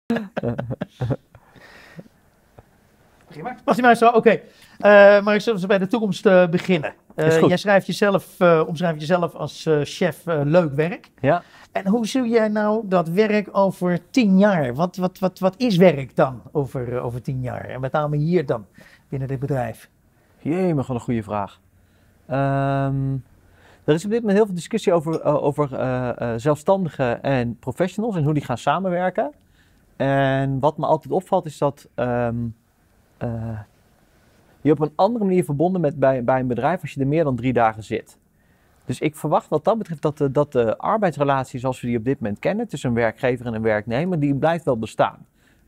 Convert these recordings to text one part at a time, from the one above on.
Was hij maar zo? Oké. Maar ik zal bij de toekomst beginnen. Jij omschrijft jezelf als chef leuk werk. Ja. En hoe zie jij nou dat werk over 10 jaar? Wat is werk dan over 10 jaar? En met name hier dan, binnen dit bedrijf. Jee, maar gewoon een goede vraag. Er is op dit moment heel veel discussie over zelfstandigen en professionals en hoe die gaan samenwerken. En wat me altijd opvalt is dat je op een andere manier verbonden bent bij een bedrijf als je er meer dan 3 dagen zit. Dus ik verwacht wat dat betreft dat de arbeidsrelatie zoals we die op dit moment kennen tussen een werkgever en een werknemer, die blijft wel bestaan.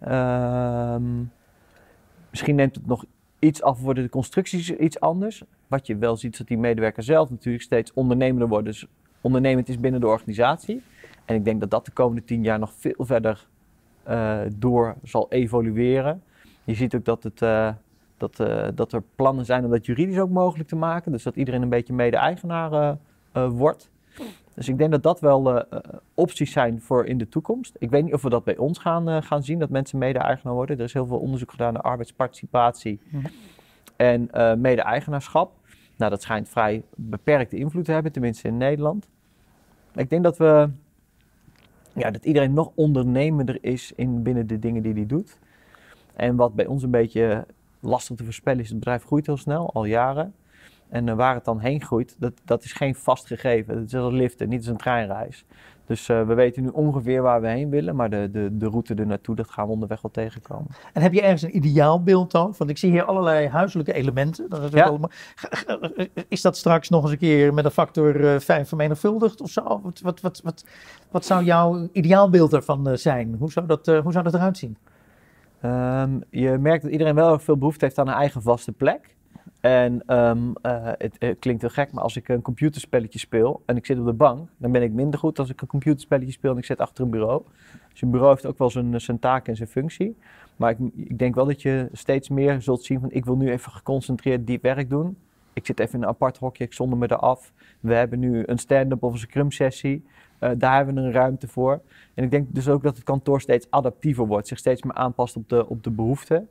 Misschien neemt het nog iets af, worden de constructies iets anders. Wat je wel ziet is dat die medewerker zelf natuurlijk steeds ondernemender wordt. Dus ondernemend is binnen de organisatie. En ik denk dat dat de komende 10 jaar nog veel verder door zal evolueren. Je ziet ook dat er plannen zijn om dat juridisch ook mogelijk te maken. Dus dat iedereen een beetje mede-eigenaar wordt. Dus ik denk dat dat wel opties zijn voor in de toekomst. Ik weet niet of we dat bij ons gaan zien, dat mensen mede-eigenaar worden. Er is heel veel onderzoek gedaan naar arbeidsparticipatie en mede-eigenaarschap. Nou, dat schijnt vrij beperkte invloed te hebben, tenminste in Nederland. Ik denk dat dat iedereen nog ondernemender is binnen de dingen die hij doet. En wat bij ons een beetje lastig te voorspellen is, het bedrijf groeit heel snel, al jaren. En waar het dan heen groeit, dat is geen vast gegeven. Dat is als liften, niet als een treinreis. Dus we weten nu ongeveer waar we heen willen, maar de route ernaartoe, dat gaan we onderweg wel tegenkomen. En heb je ergens een ideaalbeeld dan? Want ik zie hier allerlei huiselijke elementen. Is dat straks nog eens een keer met een factor 5 vermenigvuldigd of zo? Wat zou jouw ideaalbeeld ervan zijn? Hoe zou dat eruit zien? Je merkt dat iedereen wel erg veel behoefte heeft aan een eigen vaste plek. En het klinkt heel gek, maar als ik een computerspelletje speel en ik zit op de bank, dan ben ik minder goed als ik een computerspelletje speel en ik zit achter een bureau. Dus een bureau heeft ook wel zijn taak en zijn functie. Maar ik denk wel dat je steeds meer zult zien van ik wil nu even geconcentreerd diep werk doen. Ik zit even in een apart hokje, ik zonder me eraf. We hebben nu een stand-up of een scrum sessie. Daar hebben we een ruimte voor. En ik denk dus ook dat het kantoor steeds adaptiever wordt, zich steeds meer aanpast op de behoeften.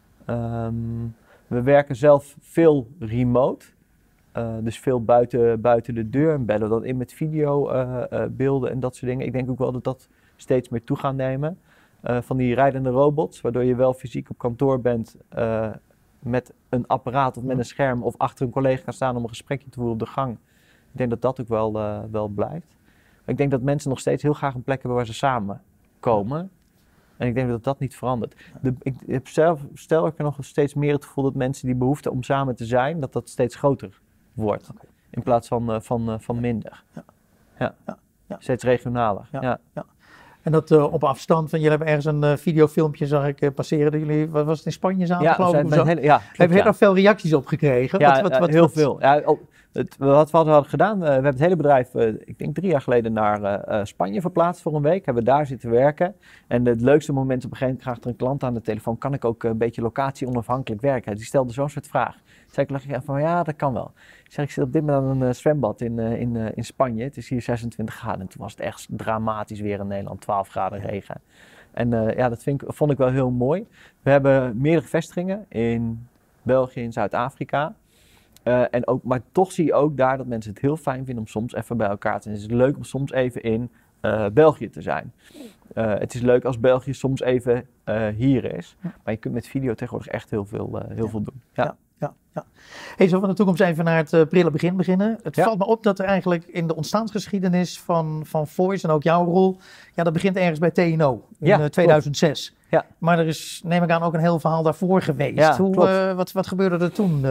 We werken zelf veel remote, dus veel buiten de deur en bellen dan in met videobeelden en dat soort dingen. Ik denk ook wel dat dat steeds meer toe gaat nemen. Van die rijdende robots, waardoor je wel fysiek op kantoor bent met een apparaat of met een scherm of achter een collega kan staan om een gesprekje te voeren op de gang. Ik denk dat dat ook wel blijft. Maar ik denk dat mensen nog steeds heel graag een plek hebben waar ze samen komen. En ik denk dat dat niet verandert. Ik heb zelf sterker nog steeds meer het gevoel dat mensen die behoefte om samen te zijn, dat dat steeds groter wordt. Okay. In plaats van minder. Ja. Steeds regionaler. Ja. En dat op afstand, van jullie hebben ergens een videofilmpje, zag ik passeren, dat jullie, wat was het, in Spanje zaten, geloof ik? Heb je daar veel reacties op gekregen? Ja, heel veel. Ja, wat we hadden gedaan, we hebben het hele bedrijf, ik denk 3 jaar geleden naar Spanje verplaatst voor een week. Hebben we daar zitten werken. En het leukste moment op een gegeven moment kreeg er een klant aan de telefoon, kan ik ook een beetje locatie onafhankelijk werken? Die stelde zo'n soort vraag. Toen zei ik van ja, dat kan wel. Ik zit op dit moment aan een zwembad in Spanje. Het is hier 26 graden en toen was het echt dramatisch weer in Nederland, 12 graden regen. En dat vond ik wel heel mooi. We hebben meerdere vestigingen in België, in Zuid-Afrika. Maar toch zie je ook daar dat mensen het heel fijn vinden om soms even bij elkaar te zijn. Het is leuk om soms even in België te zijn. Het is leuk als België soms even hier is. Maar je kunt met video tegenwoordig echt heel veel doen. Ja. Hey, zo van de toekomst even naar het prille begin beginnen. Het valt me op dat er eigenlijk in de ontstaansgeschiedenis van Voice en ook jouw rol, dat begint ergens bij TNO in 2006. Ja. Maar er is, neem ik aan, ook een heel verhaal daarvoor geweest. Ja, wat gebeurde er toen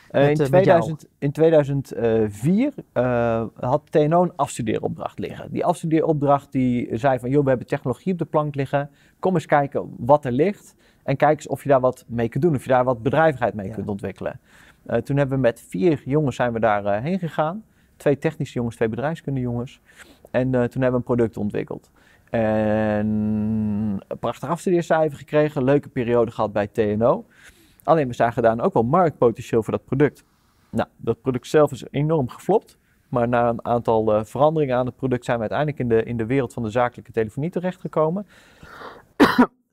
in 2004 had TNO een afstudeeropdracht liggen. Die afstudeeropdracht die zei van, joh, we hebben technologie op de plank liggen. Kom eens kijken wat er ligt. En kijk eens of je daar wat mee kunt doen. Of je daar wat bedrijvigheid mee kunt ontwikkelen. Toen hebben we met 4 jongens zijn we daar heen gegaan. 2 technische jongens, 2 bedrijfskundejongens. En toen hebben we een product ontwikkeld. En een prachtig afstudeercijfer gekregen. Een leuke periode gehad bij TNO. Alleen we zagen daar ook wel marktpotentieel voor dat product. Nou, dat product zelf is enorm geflopt. Maar na een aantal veranderingen aan het product zijn we uiteindelijk in de wereld van de zakelijke telefonie terechtgekomen.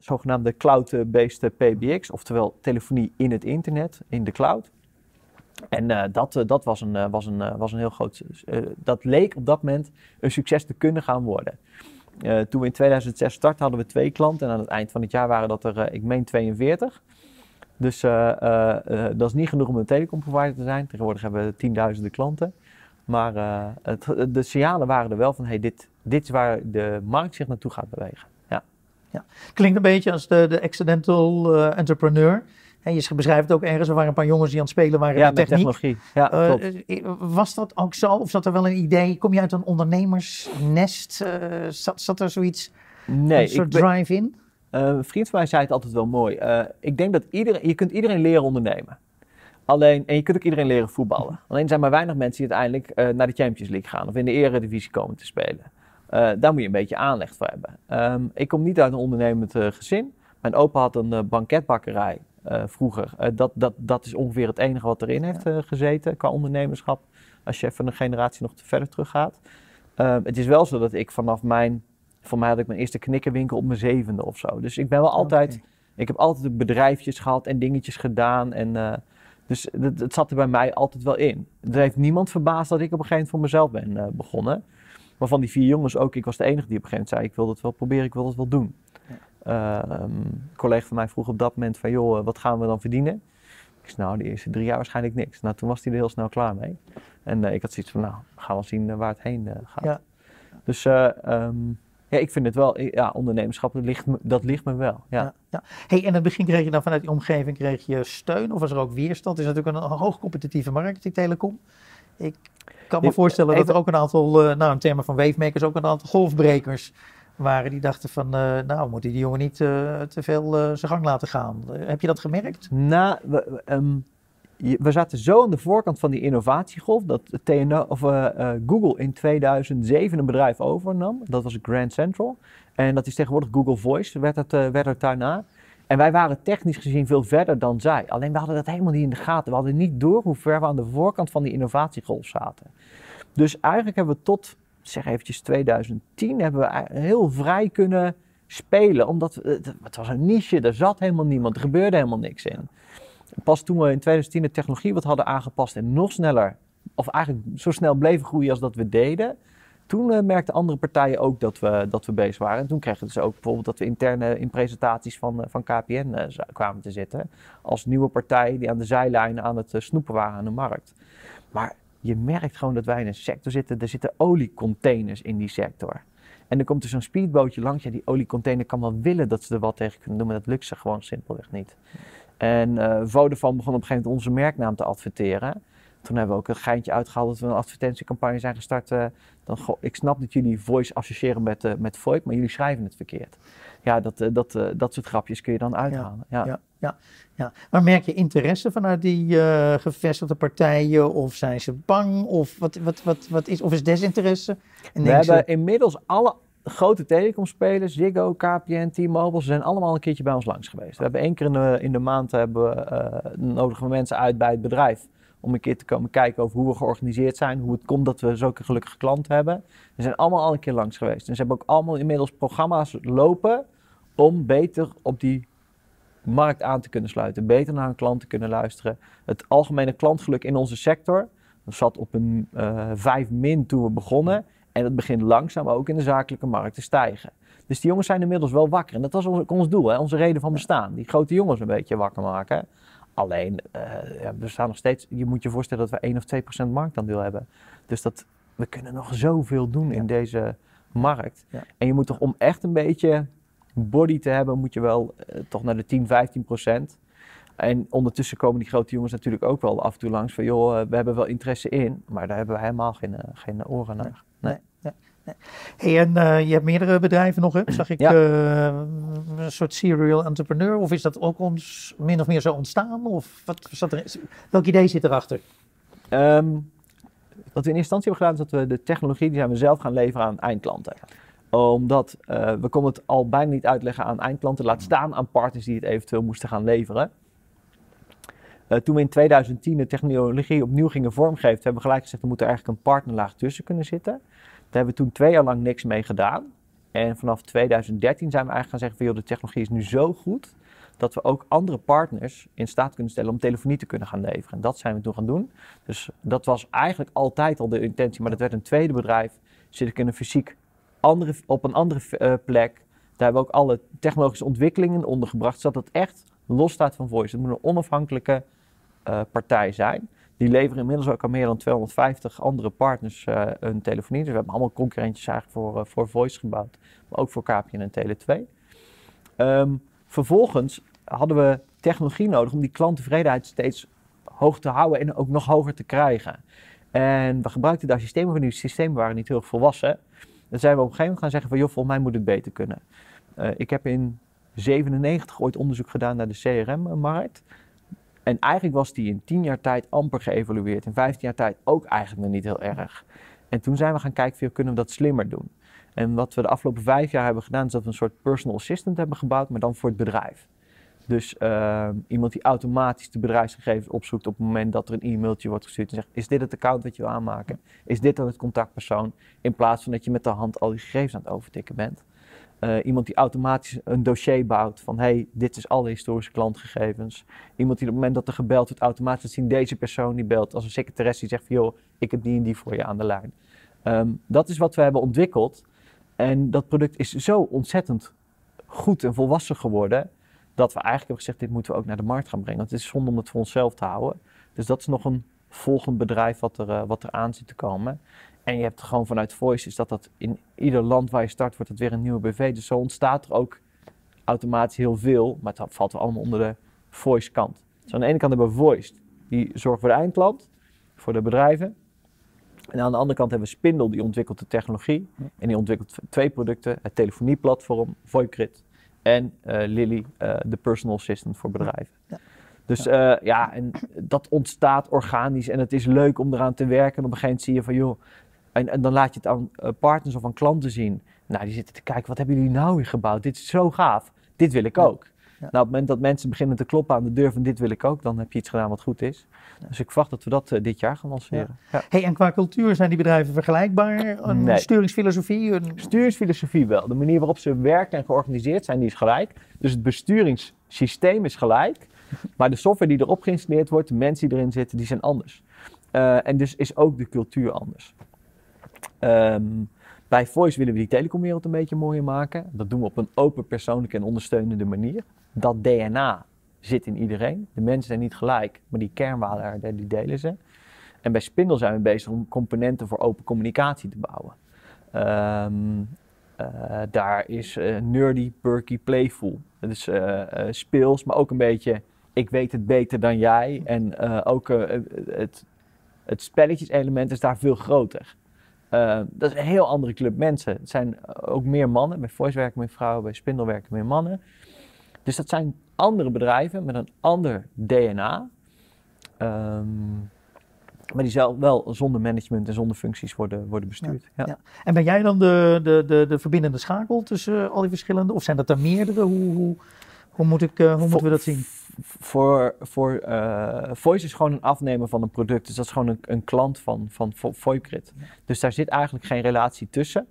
zogenaamde cloud-based PBX, oftewel telefonie in het internet, in de cloud. En dat was een heel groot, dat leek op dat moment een succes te kunnen gaan worden. Toen we in 2006 startten hadden we 2 klanten en aan het eind van het jaar waren dat er, ik meen 42. Dus dat is niet genoeg om een telecomprovider te zijn. Tegenwoordig hebben we tienduizenden klanten. Maar de signalen waren er wel van, hey, dit is waar de markt zich naartoe gaat bewegen. Ja. Ja. Klinkt een beetje als de accidental entrepreneur. En je beschrijft het ook ergens, er waren een paar jongens die aan het spelen waren Ja, met met techniek. technologie. Ja, klopt. Was dat ook zo? Of zat er wel een idee? Kom je uit een ondernemersnest? Zat er zoiets, een soort drive in? Een vriend van mij zei het altijd wel mooi. Ik denk dat je kunt iedereen leren ondernemen. En je kunt ook iedereen leren voetballen. Alleen zijn maar weinig mensen die uiteindelijk naar de Champions League gaan of in de Eredivisie komen te spelen. Daar moet je een beetje aanleg voor hebben. Ik kom niet uit een ondernemend gezin. Mijn opa had een banketbakkerij vroeger. Dat is ongeveer het enige wat erin heeft gezeten qua ondernemerschap. Als je even een generatie nog te verder teruggaat. Het is wel zo dat ik voor mij had ik mijn eerste knikkerwinkel op mijn 7e of zo. Dus ik ben wel altijd, ik heb altijd bedrijfjes gehad en dingetjes gedaan. Dus het zat er bij mij altijd wel in. Er heeft niemand verbaasd dat ik op een gegeven moment voor mezelf ben begonnen. Maar van die 4 jongens ook, ik was de enige die op een gegeven moment zei, ik wil dat wel proberen, ik wil dat wel doen. Een collega van mij vroeg op dat moment van, joh, wat gaan we dan verdienen? Ik zei, nou, de eerste 3 jaar waarschijnlijk niks. Nou, toen was hij er heel snel klaar mee. En ik had zoiets van, nou, we gaan wel zien waar het heen gaat. Ja. Dus ja, ik vind het wel, ondernemerschap, dat ligt me wel. Ja. Hey, en in het begin kreeg je dan vanuit die omgeving steun of was er ook weerstand? Het is natuurlijk een hoog competitieve markt, die telecom. Ik kan me voorstellen dat er ook een aantal, in termen van wavemakers, ook een aantal golfbrekers waren die dachten van, moeten die jongen niet te veel zijn gang laten gaan. Heb je dat gemerkt? Nou, we zaten zo aan de voorkant van die innovatiegolf dat Google in 2007 een bedrijf overnam. Dat was Grand Central. En dat is tegenwoordig Google Voice, werd het daarna. En wij waren technisch gezien veel verder dan zij. Alleen we hadden dat helemaal niet in de gaten. We hadden niet door hoe ver we aan de voorkant van die innovatiegolf zaten. Dus eigenlijk hebben we tot, zeg eventjes 2010, hebben we heel vrij kunnen spelen. Omdat het was een niche, er zat helemaal niemand, er gebeurde helemaal niks in. Pas toen we in 2010 de technologie wat hadden aangepast en nog sneller, of eigenlijk zo snel bleven groeien als dat we deden, toen merkten andere partijen ook dat we bezig waren. En toen kregen we dus ook bijvoorbeeld dat we interne in presentaties van KPN kwamen te zitten. Als nieuwe partij die aan de zijlijn aan het snoepen waren aan de markt. Maar je merkt gewoon dat wij in een sector zitten. Er zitten oliecontainers in die sector. En er komt dus zo'n speedbootje langs. Ja, die oliecontainer kan wel willen dat ze er wat tegen kunnen doen, maar dat lukt ze gewoon simpelweg niet. En Vodafone begon op een gegeven moment onze merknaam te adverteren. Toen hebben we ook een geintje uitgehaald dat we een advertentiecampagne zijn gestart. Ik snap dat jullie voice associëren met VoIP, maar jullie schrijven het verkeerd. Ja, dat soort grapjes kun je dan uithalen. Ja. Maar merk je interesse vanuit die gevestigde partijen? Of zijn ze bang? Of of is desinteresse? We hebben inmiddels alle grote telecomspelers, Ziggo, KPN, T-Mobile, ze zijn allemaal een keertje bij ons langs geweest. We hebben 1 keer in de maand nodigen we mensen uit bij het bedrijf. Om een keer te komen kijken over hoe we georganiseerd zijn. Hoe het komt dat we zulke gelukkige klanten hebben. Ze zijn allemaal al een keer langs geweest. En ze hebben ook allemaal inmiddels programma's lopen om beter op die markt aan te kunnen sluiten. Beter naar hun klant te kunnen luisteren. Het algemene klantgeluk in onze sector zat op een 5- toen we begonnen. En dat begint langzaam ook in de zakelijke markt te stijgen. Dus die jongens zijn inmiddels wel wakker. En dat was ons doel, hè? Onze reden van bestaan. Die grote jongens een beetje wakker maken. Alleen, we staan nog steeds, je moet je voorstellen dat we 1 of 2% marktaandeel hebben. Dus we kunnen nog zoveel doen in deze markt. Ja. En je moet toch om echt een beetje body te hebben, moet je wel toch naar de 10-15%. En ondertussen komen die grote jongens natuurlijk ook wel af en toe langs van, joh, we hebben wel interesse in, maar daar hebben we helemaal geen oren naar. Nee. Hey, en je hebt meerdere bedrijven nog, hè? Zag ik een soort serial entrepreneur? Of is dat ook min of meer zo ontstaan? Of welk idee zit erachter? Wat we in eerste instantie hebben gedaan is dat we de technologie die zijn we zelf gaan leveren aan eindklanten. Omdat we konden het al bijna niet uitleggen aan eindklanten, laat staan aan partners die het eventueel moesten gaan leveren. Toen we in 2010 de technologie opnieuw gingen vormgeven, hebben we gelijk gezegd, er moet er eigenlijk een partnerlaag tussen kunnen zitten. Daar hebben we toen 2 jaar lang niks mee gedaan. En vanaf 2013 zijn we eigenlijk gaan zeggen van, joh, de technologie is nu zo goed dat we ook andere partners in staat kunnen stellen om telefonie te kunnen gaan leveren. En dat zijn we toen gaan doen. Dus dat was eigenlijk altijd al de intentie, maar dat werd een tweede bedrijf. Zit ik in een fysiek op een andere plek. Daar hebben we ook alle technologische ontwikkelingen ondergebracht, zodat het echt los staat van voice. Het moet een onafhankelijke partij zijn. Die leveren inmiddels ook aan meer dan 250 andere partners een telefonie. Dus we hebben allemaal concurrentjes eigenlijk voor voice gebouwd. Maar ook voor KPN en Tele2. Vervolgens hadden we technologie nodig om die klanttevredenheid steeds hoog te houden en ook nog hoger te krijgen. En we gebruikten daar systemen, maar die systemen waren niet heel erg volwassen. Dan zijn we op een gegeven moment gaan zeggen van, joh, volgens mij moet het beter kunnen. Ik heb in 1997 ooit onderzoek gedaan naar de CRM-markt. En eigenlijk was die in 10 jaar tijd amper geëvalueerd. In 15 jaar tijd ook eigenlijk nog niet heel erg. En toen zijn we gaan kijken, van, kunnen we dat slimmer doen? En wat we de afgelopen 5 jaar hebben gedaan, is dat we een soort personal assistant hebben gebouwd, maar dan voor het bedrijf. Dus iemand die automatisch de bedrijfsgegevens opzoekt op het moment dat er een e-mailtje wordt gestuurd en zegt, is dit het account dat je wil aanmaken? Is dit dan het contactpersoon? In plaats van dat je met de hand al die gegevens aan het overtikken bent. Iemand die automatisch een dossier bouwt van, hey, dit is alle historische klantgegevens. Iemand die op het moment dat er gebeld wordt automatisch zien, deze persoon die belt als een secretaresse die zegt van, joh, ik heb die en die voor je aan de lijn. Dat is wat we hebben ontwikkeld. En dat product is zo ontzettend goed en volwassen geworden, dat we eigenlijk hebben gezegd, dit moeten we ook naar de markt gaan brengen. Want het is zonde om het voor onszelf te houden. Dus dat is nog een volgend bedrijf wat er aan zit te komen. En je hebt gewoon vanuit Voice, is dat in ieder land waar je start, wordt het weer een nieuwe BV. Dus zo ontstaat er ook automatisch heel veel, maar het valt wel allemaal onder de Voice kant. Dus aan de ene kant hebben we Voice, die zorgt voor de eindklant, voor de bedrijven. En aan de andere kant hebben we Spindle, die ontwikkelt de technologie. En die ontwikkelt 2 producten, het telefonieplatform, VoIPGrid. En Lily, de personal assistant voor bedrijven. Ja. Dus en dat ontstaat organisch en het is leuk om eraan te werken. En op een gegeven moment zie je van, joh, en dan laat je het aan partners of aan klanten zien. Nou, die zitten te kijken, wat hebben jullie nou weer gebouwd? Dit is zo gaaf, dit wil ik ook. Ja. Nou, op het moment dat mensen beginnen te kloppen aan de deur van dit wil ik ook, dan heb je iets gedaan wat goed is. Ja. Dus ik verwacht dat we dat dit jaar gaan lanceren. Ja. Ja. Hey, en qua cultuur zijn die bedrijven vergelijkbaar? Een sturingsfilosofie? Sturingsfilosofie wel. De manier waarop ze werken en georganiseerd zijn, die is gelijk. Dus het besturingssysteem is gelijk. Maar de software die erop geïnstalleerd wordt, de mensen die erin zitten, die zijn anders. En dus is ook de cultuur anders. Bij Voice willen we die telecomwereld een beetje mooier maken. Dat doen we op een open, persoonlijke en ondersteunende manier. Dat DNA zit in iedereen. De mensen zijn niet gelijk, maar die kernwaarden die delen ze. En bij Spindle zijn we bezig om componenten voor open communicatie te bouwen. Daar is nerdy, perky, playful. Dat is speels, maar ook een beetje ik weet het beter dan jij. En ook het spelletjeselement is daar veel groter. Dat is een heel andere club mensen. Het zijn ook meer mannen. Bij Voice werken meer vrouwen, bij Spindle werken meer mannen. Dus dat zijn andere bedrijven met een ander DNA. Maar die zelf wel zonder management en zonder functies worden bestuurd. Ja. Ja. En ben jij dan de verbindende schakel tussen al die verschillende? Of zijn dat er meerdere? Hoe moeten we dat zien? Voor Voice is gewoon een afnemer van een product. Dus dat is gewoon een klant van VoIPGrid. Ja. Dus daar zit eigenlijk geen relatie tussen.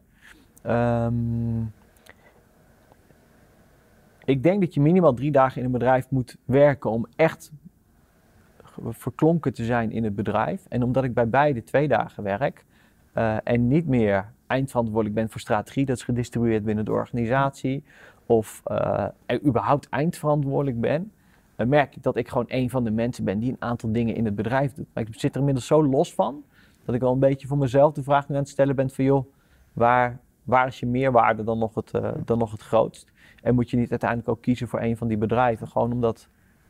Ik denk dat je minimaal 3 dagen in een bedrijf moet werken om echt verklonken te zijn in het bedrijf. En omdat ik bij beide 2 dagen werk en niet meer eindverantwoordelijk ben voor strategie, dat is gedistribueerd binnen de organisatie, of er überhaupt eindverantwoordelijk ben, merk ik dat ik gewoon een van de mensen ben die een aantal dingen in het bedrijf doet. Maar ik zit er inmiddels zo los van, dat ik wel een beetje voor mezelf de vraag nu aan het stellen ben van, joh, waar is je meerwaarde dan nog het grootst? En moet je niet uiteindelijk ook kiezen voor een van die bedrijven, gewoon omdat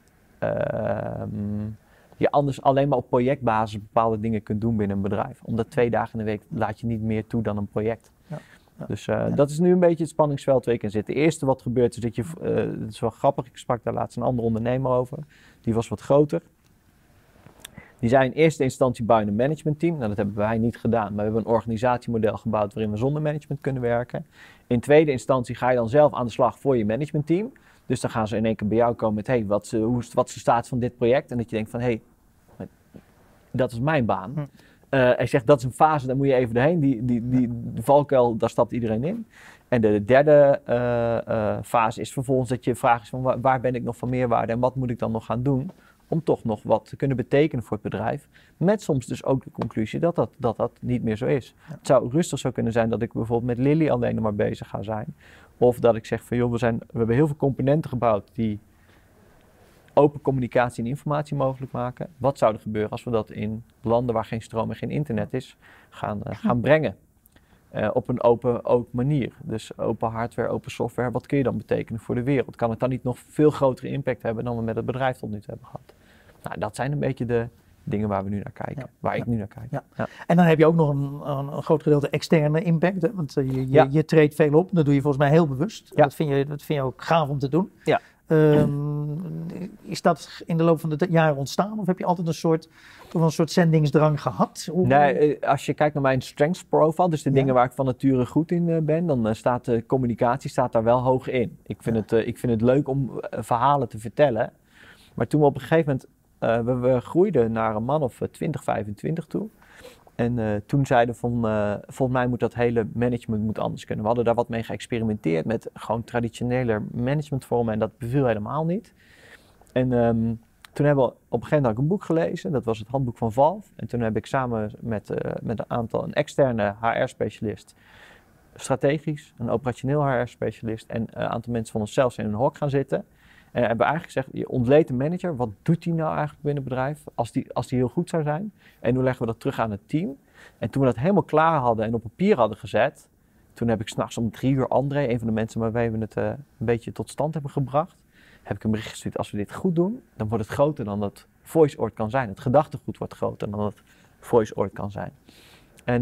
je anders alleen maar op projectbasis bepaalde dingen kunt doen binnen een bedrijf. Omdat 2 dagen in de week laat je niet meer toe dan een project. Ja. Ja. Dus dat is nu een beetje het spanningsveld waar ik in zit. De eerste wat gebeurt is dat het is wel grappig, ik sprak daar laatst een andere ondernemer over. Die was wat groter. Die zei in eerste instantie bouwen een managementteam. Nou, dat hebben wij niet gedaan, maar we hebben een organisatiemodel gebouwd waarin we zonder management kunnen werken. In tweede instantie ga je dan zelf aan de slag voor je managementteam. Dus dan gaan ze in één keer bij jou komen met, hey, wat is de status van dit project? En dat je denkt van, hey, dat is mijn baan. Hij zegt, dat is een fase, daar moet je even doorheen. Die valkuil, daar stapt iedereen in. En de derde fase is vervolgens dat je vraagt is van waar ben ik nog van meerwaarde en wat moet ik dan nog gaan doen om toch nog wat te kunnen betekenen voor het bedrijf. Met soms dus ook de conclusie dat dat niet meer zo is. Ja. Het zou rustig zo kunnen zijn dat ik bijvoorbeeld met Lily alleen nog maar bezig ga zijn. Of dat ik zeg van joh, we hebben heel veel componenten gebouwd die open communicatie en informatie mogelijk maken. Wat zou er gebeuren als we dat in landen waar geen stroom en geen internet is gaan brengen? Op een open manier. Dus open hardware, open software. Wat kun je dan betekenen voor de wereld? Kan het dan niet nog veel grotere impact hebben dan we met het bedrijf tot nu toe hebben gehad? Nou, dat zijn een beetje de dingen waar we nu naar kijken. Ja. Waar ik nu naar kijk. Ja. Ja. En dan heb je ook nog een groot gedeelte externe impact. Hè? Want je treedt veel op. Dat doe je volgens mij heel bewust. Ja. Dat vind je ook gaaf om te doen. Ja. Is dat in de loop van de jaren ontstaan? Of heb je altijd een soort zendingsdrang gehad? Nee, als je kijkt naar mijn strengths profile, dus de dingen waar ik van nature goed in ben, dan staat de communicatie daar wel hoog in. Ik vind het leuk om verhalen te vertellen. Maar toen we op een gegeven moment, we groeiden naar een man of 20, 25 toe. En toen zeiden we van, volgens mij moet dat hele management anders kunnen. We hadden daar wat mee geëxperimenteerd met gewoon traditionele managementvormen en dat beviel helemaal niet. En toen hebben we op een gegeven moment een boek gelezen, dat was het handboek van Valve. En toen heb ik samen met een externe HR-specialist, strategisch, een operationeel HR-specialist en een aantal mensen van onszelf in een hok gaan zitten. En hebben we eigenlijk gezegd, je ontleedt de manager, wat doet hij nou eigenlijk binnen het bedrijf als die heel goed zou zijn? En hoe leggen we dat terug aan het team? En toen we dat helemaal klaar hadden en op papier hadden gezet, toen heb ik 's nachts om 3 uur André, een van de mensen waarmee we het een beetje tot stand hebben gebracht, heb ik een bericht gestuurd, als we dit goed doen, dan wordt het groter dan dat voice ooit kan zijn. Het gedachtegoed wordt groter dan dat voice ooit kan zijn. En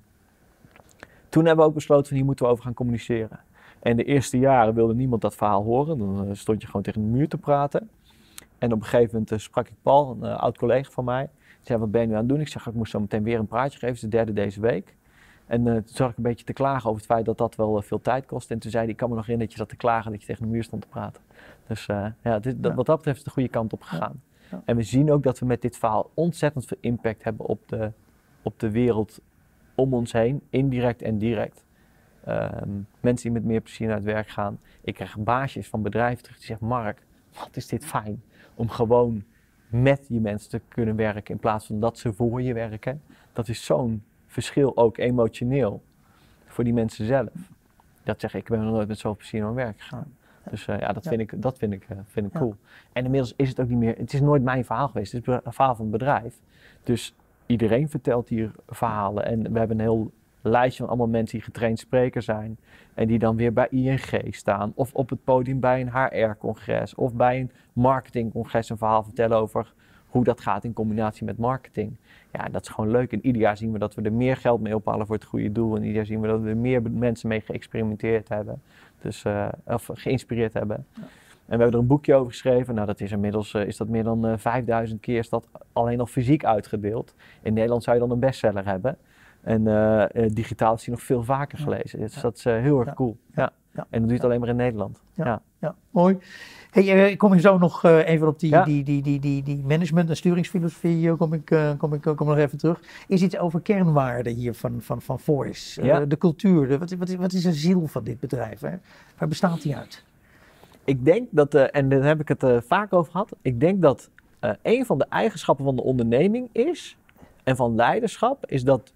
toen hebben we ook besloten van hier moeten we over gaan communiceren. En de eerste jaren wilde niemand dat verhaal horen. Dan stond je gewoon tegen de muur te praten. En op een gegeven moment sprak ik Paul, een oud collega van mij. Die zei, wat ben je nu aan het doen? Ik zeg, ik moest zo meteen weer een praatje geven. Het is de 3e deze week. En toen zag ik een beetje te klagen over het feit dat dat wel veel tijd kost. En toen zei hij, ik kan me nog herinneren dat je zat te klagen dat je tegen de muur stond te praten. Dus wat dat betreft is het de goede kant op gegaan. Ja. Ja. En we zien ook dat we met dit verhaal ontzettend veel impact hebben op de wereld om ons heen. Indirect en direct. Mensen die met meer plezier naar het werk gaan. Ik krijg baasjes van bedrijven terug die zeggen, Mark, wat is dit fijn om gewoon met je mensen te kunnen werken in plaats van dat ze voor je werken. Dat is zo'n verschil ook emotioneel voor die mensen zelf. Dat zeg ik ben nog nooit met zoveel plezier naar mijn werk gegaan. Dus dat vind ik cool. En inmiddels is het ook niet meer, het is nooit mijn verhaal geweest, het is een verhaal van het bedrijf. Dus iedereen vertelt hier verhalen en we hebben een heel lijstje van allemaal mensen die getraind spreker zijn en die dan weer bij ING staan of op het podium bij een HR-congres of bij een marketingcongres een verhaal vertellen over hoe dat gaat in combinatie met marketing. Ja, dat is gewoon leuk. En ieder jaar zien we dat we er meer geld mee ophalen voor het goede doel en ieder jaar zien we dat we er meer mensen mee geëxperimenteerd hebben, dus, of geïnspireerd hebben. Ja. En we hebben er een boekje over geschreven. Nou, dat is inmiddels is dat meer dan 5000 keer is dat alleen nog fysiek uitgedeeld. In Nederland zou je dan een bestseller hebben. En digitaal is die nog veel vaker gelezen. Dus dat is heel erg cool. Ja. Ja. En dat doe je het alleen maar in Nederland. Ja, mooi. Hey, ik kom hier zo nog even op die management- en sturingsfilosofie kom ik nog even terug. Is iets over kernwaarden hier van Voice. De cultuur. Wat is de ziel van dit bedrijf? Hè? Waar bestaat die uit? Ik denk dat, en daar heb ik het vaak over gehad. Ik denk dat een van de eigenschappen van de onderneming is, en van leiderschap, is dat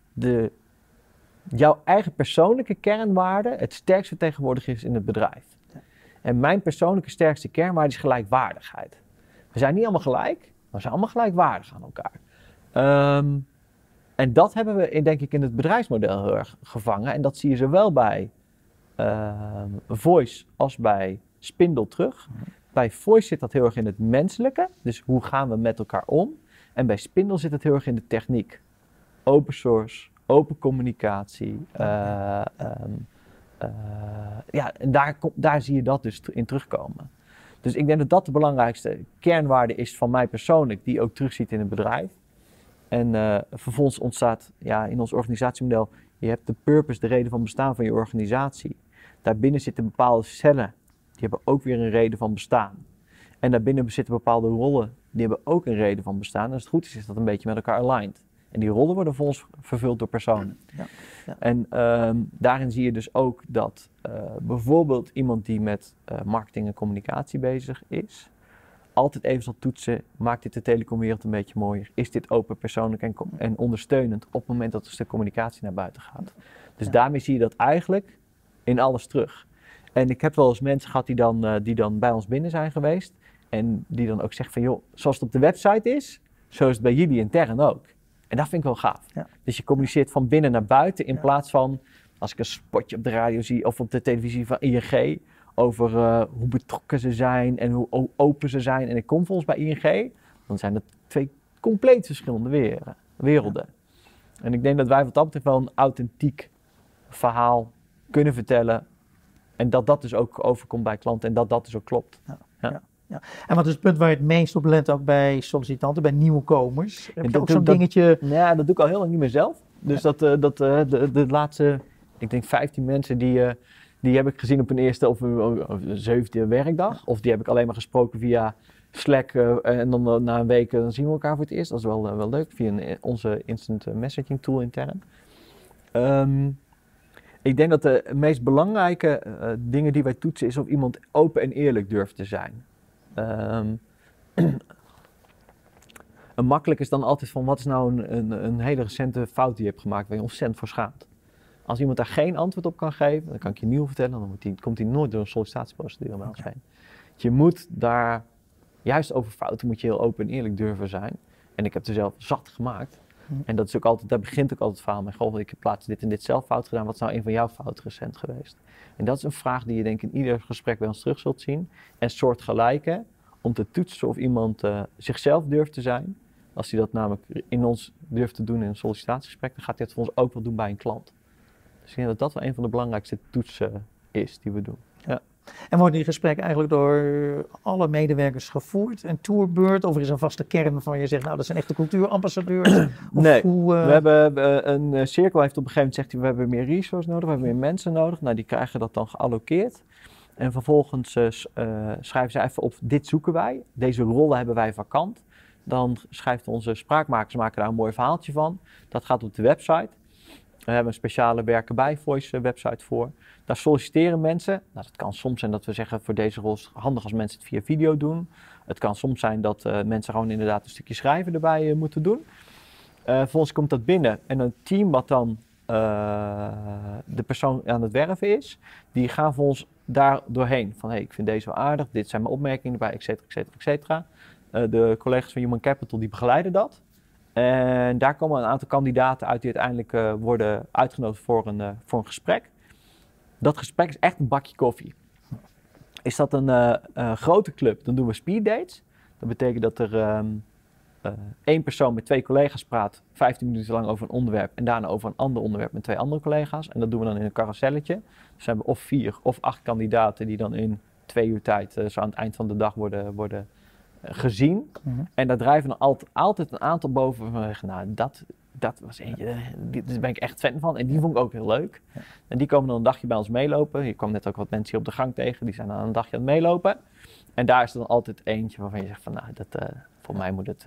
jouw eigen persoonlijke kernwaarde het sterkst vertegenwoordigd is in het bedrijf. Ja. En mijn persoonlijke sterkste kernwaarde is gelijkwaardigheid. We zijn niet allemaal gelijk, maar we zijn allemaal gelijkwaardig aan elkaar. En dat hebben we denk ik in het bedrijfsmodel heel erg gevangen. En dat zie je zowel bij Voice als bij Spindel terug. Bij Voice zit dat heel erg in het menselijke, dus hoe gaan we met elkaar om. En bij Spindel zit het heel erg in de techniek. Open source, open communicatie. En daar zie je dat dus in terugkomen. Dus ik denk dat dat de belangrijkste kernwaarde is van mij persoonlijk, die je ook terugziet in het bedrijf. En vervolgens ontstaat in ons organisatiemodel, je hebt de purpose, de reden van bestaan van je organisatie. Daarbinnen zitten bepaalde cellen, die hebben ook weer een reden van bestaan. En daarbinnen zitten bepaalde rollen, die hebben ook een reden van bestaan. En als het goed is dat een beetje met elkaar aligned. En die rollen worden voor ons vervuld door personen. Ja. Ja. En daarin zie je dus ook dat bijvoorbeeld iemand die met marketing en communicatie bezig is, altijd even zal toetsen, maakt dit de telecomwereld een beetje mooier? Is dit open, persoonlijk en ondersteunend op het moment dat er een stuk communicatie naar buiten gaat? Dus daarmee zie je dat eigenlijk in alles terug. En ik heb wel eens mensen gehad die dan bij ons binnen zijn geweest en die dan ook zeggen van joh, zoals het op de website is, zo is het bij jullie intern ook. En dat vind ik wel gaaf. Ja. Dus je communiceert van binnen naar buiten in plaats van, als ik een spotje op de radio zie of op de televisie van ING, over hoe betrokken ze zijn en hoe open ze zijn. En ik kom volgens bij ING, dan zijn dat 2 compleet verschillende werelden. Ja. En ik denk dat wij wat dat betreft wel een authentiek verhaal kunnen vertellen. En dat dus ook overkomt bij klanten en dat dus ook klopt. Ja. Ja. Ja. Ja. En wat is het punt waar je het meest op let ook bij sollicitanten, bij nieuwkomers? Heb je ook zo'n dingetje? Ja, dat doe ik al heel lang niet meer zelf. Dus de laatste, ik denk 15 mensen die heb ik gezien op een eerste of 7e werkdag. Of die heb ik alleen maar gesproken via Slack. En dan na een week dan zien we elkaar voor het eerst. Dat is wel leuk, via onze instant messaging tool intern. Ik denk dat de meest belangrijke dingen die wij toetsen is of iemand open en eerlijk durft te zijn. Een makkelijk is dan altijd van wat is nou een hele recente fout die je hebt gemaakt waar je ontzettend voor schaamt. Als iemand daar geen antwoord op kan geven, dan kan ik je nieuw vertellen, dan komt hij nooit door een sollicitatieprocedure bij ons heen. Je moet daar, juist over fouten moet je heel open en eerlijk durven zijn. En ik heb er zelf zat gemaakt. En dat is ook altijd, daar begint ook altijd het verhaal mee. Goh, ik heb laatst dit en dit zelf fout gedaan. Wat is nou een van jouw fouten recent geweest? En dat is een vraag die je denk ik in ieder gesprek bij ons terug zult zien. En soortgelijke, om te toetsen of iemand zichzelf durft te zijn. Als hij dat namelijk in ons durft te doen in een sollicitatiegesprek, dan gaat hij het voor ons ook wel doen bij een klant. Dus ik denk dat dat wel een van de belangrijkste toetsen is die we doen. Ja. En worden die gesprekken eigenlijk door alle medewerkers gevoerd en tourbeurt? Of er is een vaste kern waarvan je zegt, nou dat zijn echte cultuurambassadeurs? Nee, we hebben een cirkel heeft op een gegeven moment zegt hij, we hebben meer resources nodig, we hebben meer mensen nodig. Nou, die krijgen dat dan geallokeerd. En vervolgens schrijven ze even op, dit zoeken wij, deze rollen hebben wij vakant. Dan schrijft onze spraakmakers, maken daar een mooi verhaaltje van. Dat gaat op de website. We hebben een speciale werken bij voice website voor. Daar solliciteren mensen. Nou, dat kan soms zijn dat we zeggen voor deze rol is het handig als mensen het via video doen. Het kan soms zijn dat mensen gewoon inderdaad een stukje schrijven erbij moeten doen. Vervolgens komt dat binnen en een team wat dan de persoon aan het werven is, die gaan voor ons daar doorheen. Van hey, ik vind deze wel aardig, dit zijn mijn opmerkingen erbij, et cetera, et cetera, et cetera. De collega's van Human Capital die begeleiden dat. En daar komen een aantal kandidaten uit die uiteindelijk worden uitgenodigd voor een gesprek. Dat gesprek is echt een bakje koffie. Is dat een grote club, dan doen we speed dates. Dat betekent dat er 1 persoon met 2 collega's praat 15 minuten lang over een onderwerp en daarna over een ander onderwerp met 2 andere collega's. En dat doen we dan in een carouselletje. Dus we hebben of 4 of 8 kandidaten die dan in 2 uur tijd zo aan het eind van de dag worden gezien. Mm-hmm. En daar drijven dan altijd een aantal boven van nou, dat was eentje, daar ben ik echt fan van. En die vond ik ook heel leuk. Ja. En die komen dan een dagje bij ons meelopen. Je kwam net ook wat mensen hier op de gang tegen, die zijn dan een dagje aan het meelopen. En daar is er dan altijd eentje waarvan je zegt van nou, voor mij moet het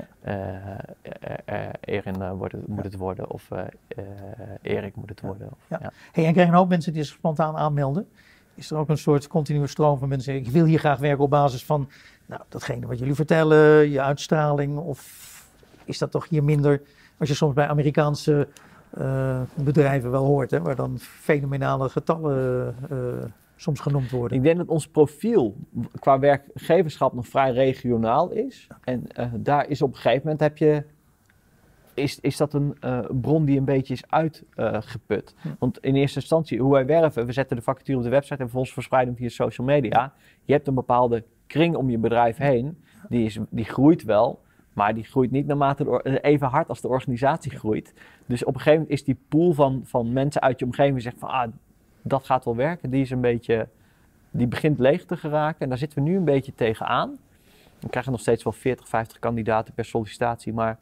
Erin moet het worden of Erik moet het worden. Of, ja. Hey, en krijg je een hoop mensen die zich spontaan aanmelden? Is er ook een soort continue stroom van mensen? Ik wil hier graag werken op basis van datgene wat jullie vertellen, je uitstraling. Of is dat toch hier minder, als je soms bij Amerikaanse bedrijven wel hoort, hè, waar dan fenomenale getallen soms genoemd worden? Ik denk dat ons profiel qua werkgeverschap nog vrij regionaal is. En daar is op een gegeven moment is dat een bron die een beetje is uitgeput. Want in eerste instantie, hoe wij werven, we zetten de vacature op de website en vervolgens verspreiden hem via social media. Je hebt een bepaalde kring om je bedrijf heen, die groeit wel, maar die groeit niet naarmate even hard als de organisatie groeit. Dus op een gegeven moment is die pool van mensen uit je omgeving die zegt van dat gaat wel werken, die begint leeg te geraken en daar zitten we nu een beetje tegenaan. We krijgen nog steeds wel 40, 50 kandidaten per sollicitatie, maar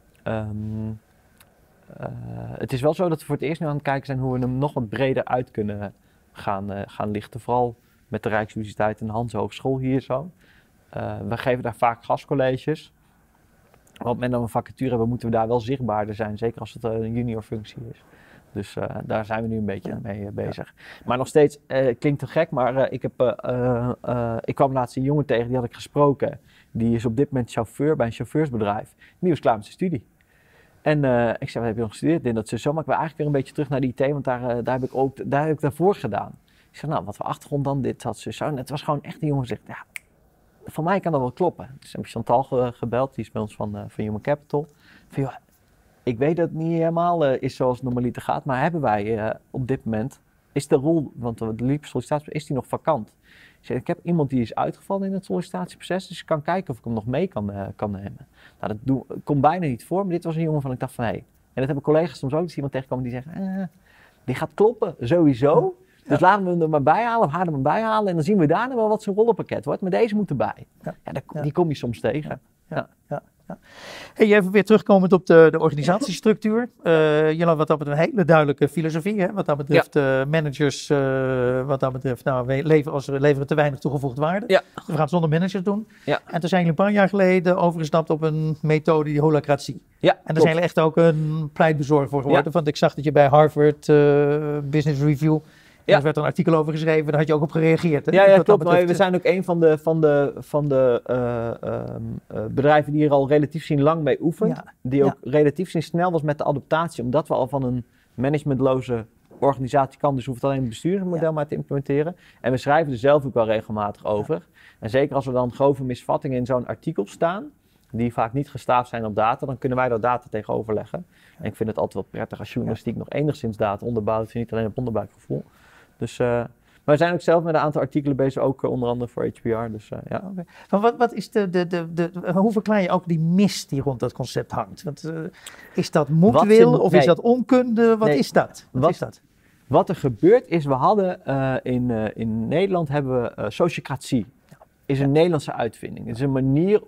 het is wel zo dat we voor het eerst nu aan het kijken zijn hoe we hem nog wat breder uit kunnen gaan lichten. Vooral met de Rijksuniversiteit en de Hanse Hogeschool hier zo. We geven daar vaak gastcolleges. Want met een vacature hebben, moeten we daar wel zichtbaarder zijn. Zeker als het een junior functie is. Dus daar zijn we nu een beetje mee bezig. Ja. Maar nog steeds, klinkt te gek, maar ik kwam laatst een jongen tegen, die had ik gesproken. Die is op dit moment chauffeur bij een chauffeursbedrijf. Die was klaar met zijn studie. En ik zei, wat heb je nog gestudeerd? Dit, dat, zo. Maar ik wil eigenlijk weer een beetje terug naar de IT, want daar heb ik daarvoor gedaan. Ik zei, nou, wat voor achtergrond dan? Dit, dat, zo. En het was gewoon echt een jongen die zegt, ja, voor mij kan dat wel kloppen. Dus heb ik Chantal gebeld, die is bij ons van Human Capital. Van, joh, ik weet dat het niet helemaal is zoals het normaliter gaat, maar hebben wij op dit moment, is de rol, want de sollicitatieproces, is die nog vakant? Ik heb iemand die is uitgevallen in het sollicitatieproces, dus ik kan kijken of ik hem nog mee kan nemen. Nou, dat komt bijna niet voor, maar dit was een jongen van ik dacht van hé. En dat hebben collega's soms ook, dat iemand tegenkomen die zeggen, die gaat kloppen, sowieso. Ja. Dus laten we hem er maar bij halen, of haar er maar bij halen en dan zien we daarna wel wat zijn rollenpakket wordt. Maar deze moet erbij. Die kom je soms tegen. Ja. Hey, even weer terugkomend op de organisatiestructuur. Jullie hebben wat dat betreft een hele duidelijke filosofie. Hè? Wat dat betreft managers, wat dat betreft, leveren te weinig toegevoegde waarde. Ja. Dus we gaan het zonder managers doen. Ja. En toen zijn jullie een paar jaar geleden overgestapt op een methode, die holacratie. Ja, en daar zijn jullie echt ook een pleitbezorger voor geworden. Ja. Want ik zag dat je bij Harvard Business Review... Ja. Er werd een artikel over geschreven, daar had je ook op gereageerd. Hè? Ja, klopt. Maar we zijn ook een van de bedrijven die er al relatief zien lang mee oefent. Ja. Die ook relatief zien snel was met de adaptatie. Omdat we al van een managementloze organisatie kan. Dus we hoeven alleen het bestuursmodel maar te implementeren. En we schrijven er zelf ook wel regelmatig over. Ja. En zeker als er dan grove misvattingen in zo'n artikel staan, die vaak niet gestaafd zijn op data, dan kunnen wij daar data tegenover leggen. En ik vind het altijd wel prettig als journalistiek nog enigszins data onderbouwt. Niet alleen op onderbuikgevoel. Dus, maar we zijn ook zelf met een aantal artikelen bezig, ook onder andere voor HBR. Dus, ja. Okay. Maar wat is hoe verklaar je ook die mist die rond dat concept hangt? Want, is dat moedwil of is dat onkunde? Wat is dat? Wat er gebeurt is, we hadden in Nederland hebben we sociocratie. Is een Nederlandse uitvinding. Het is een manier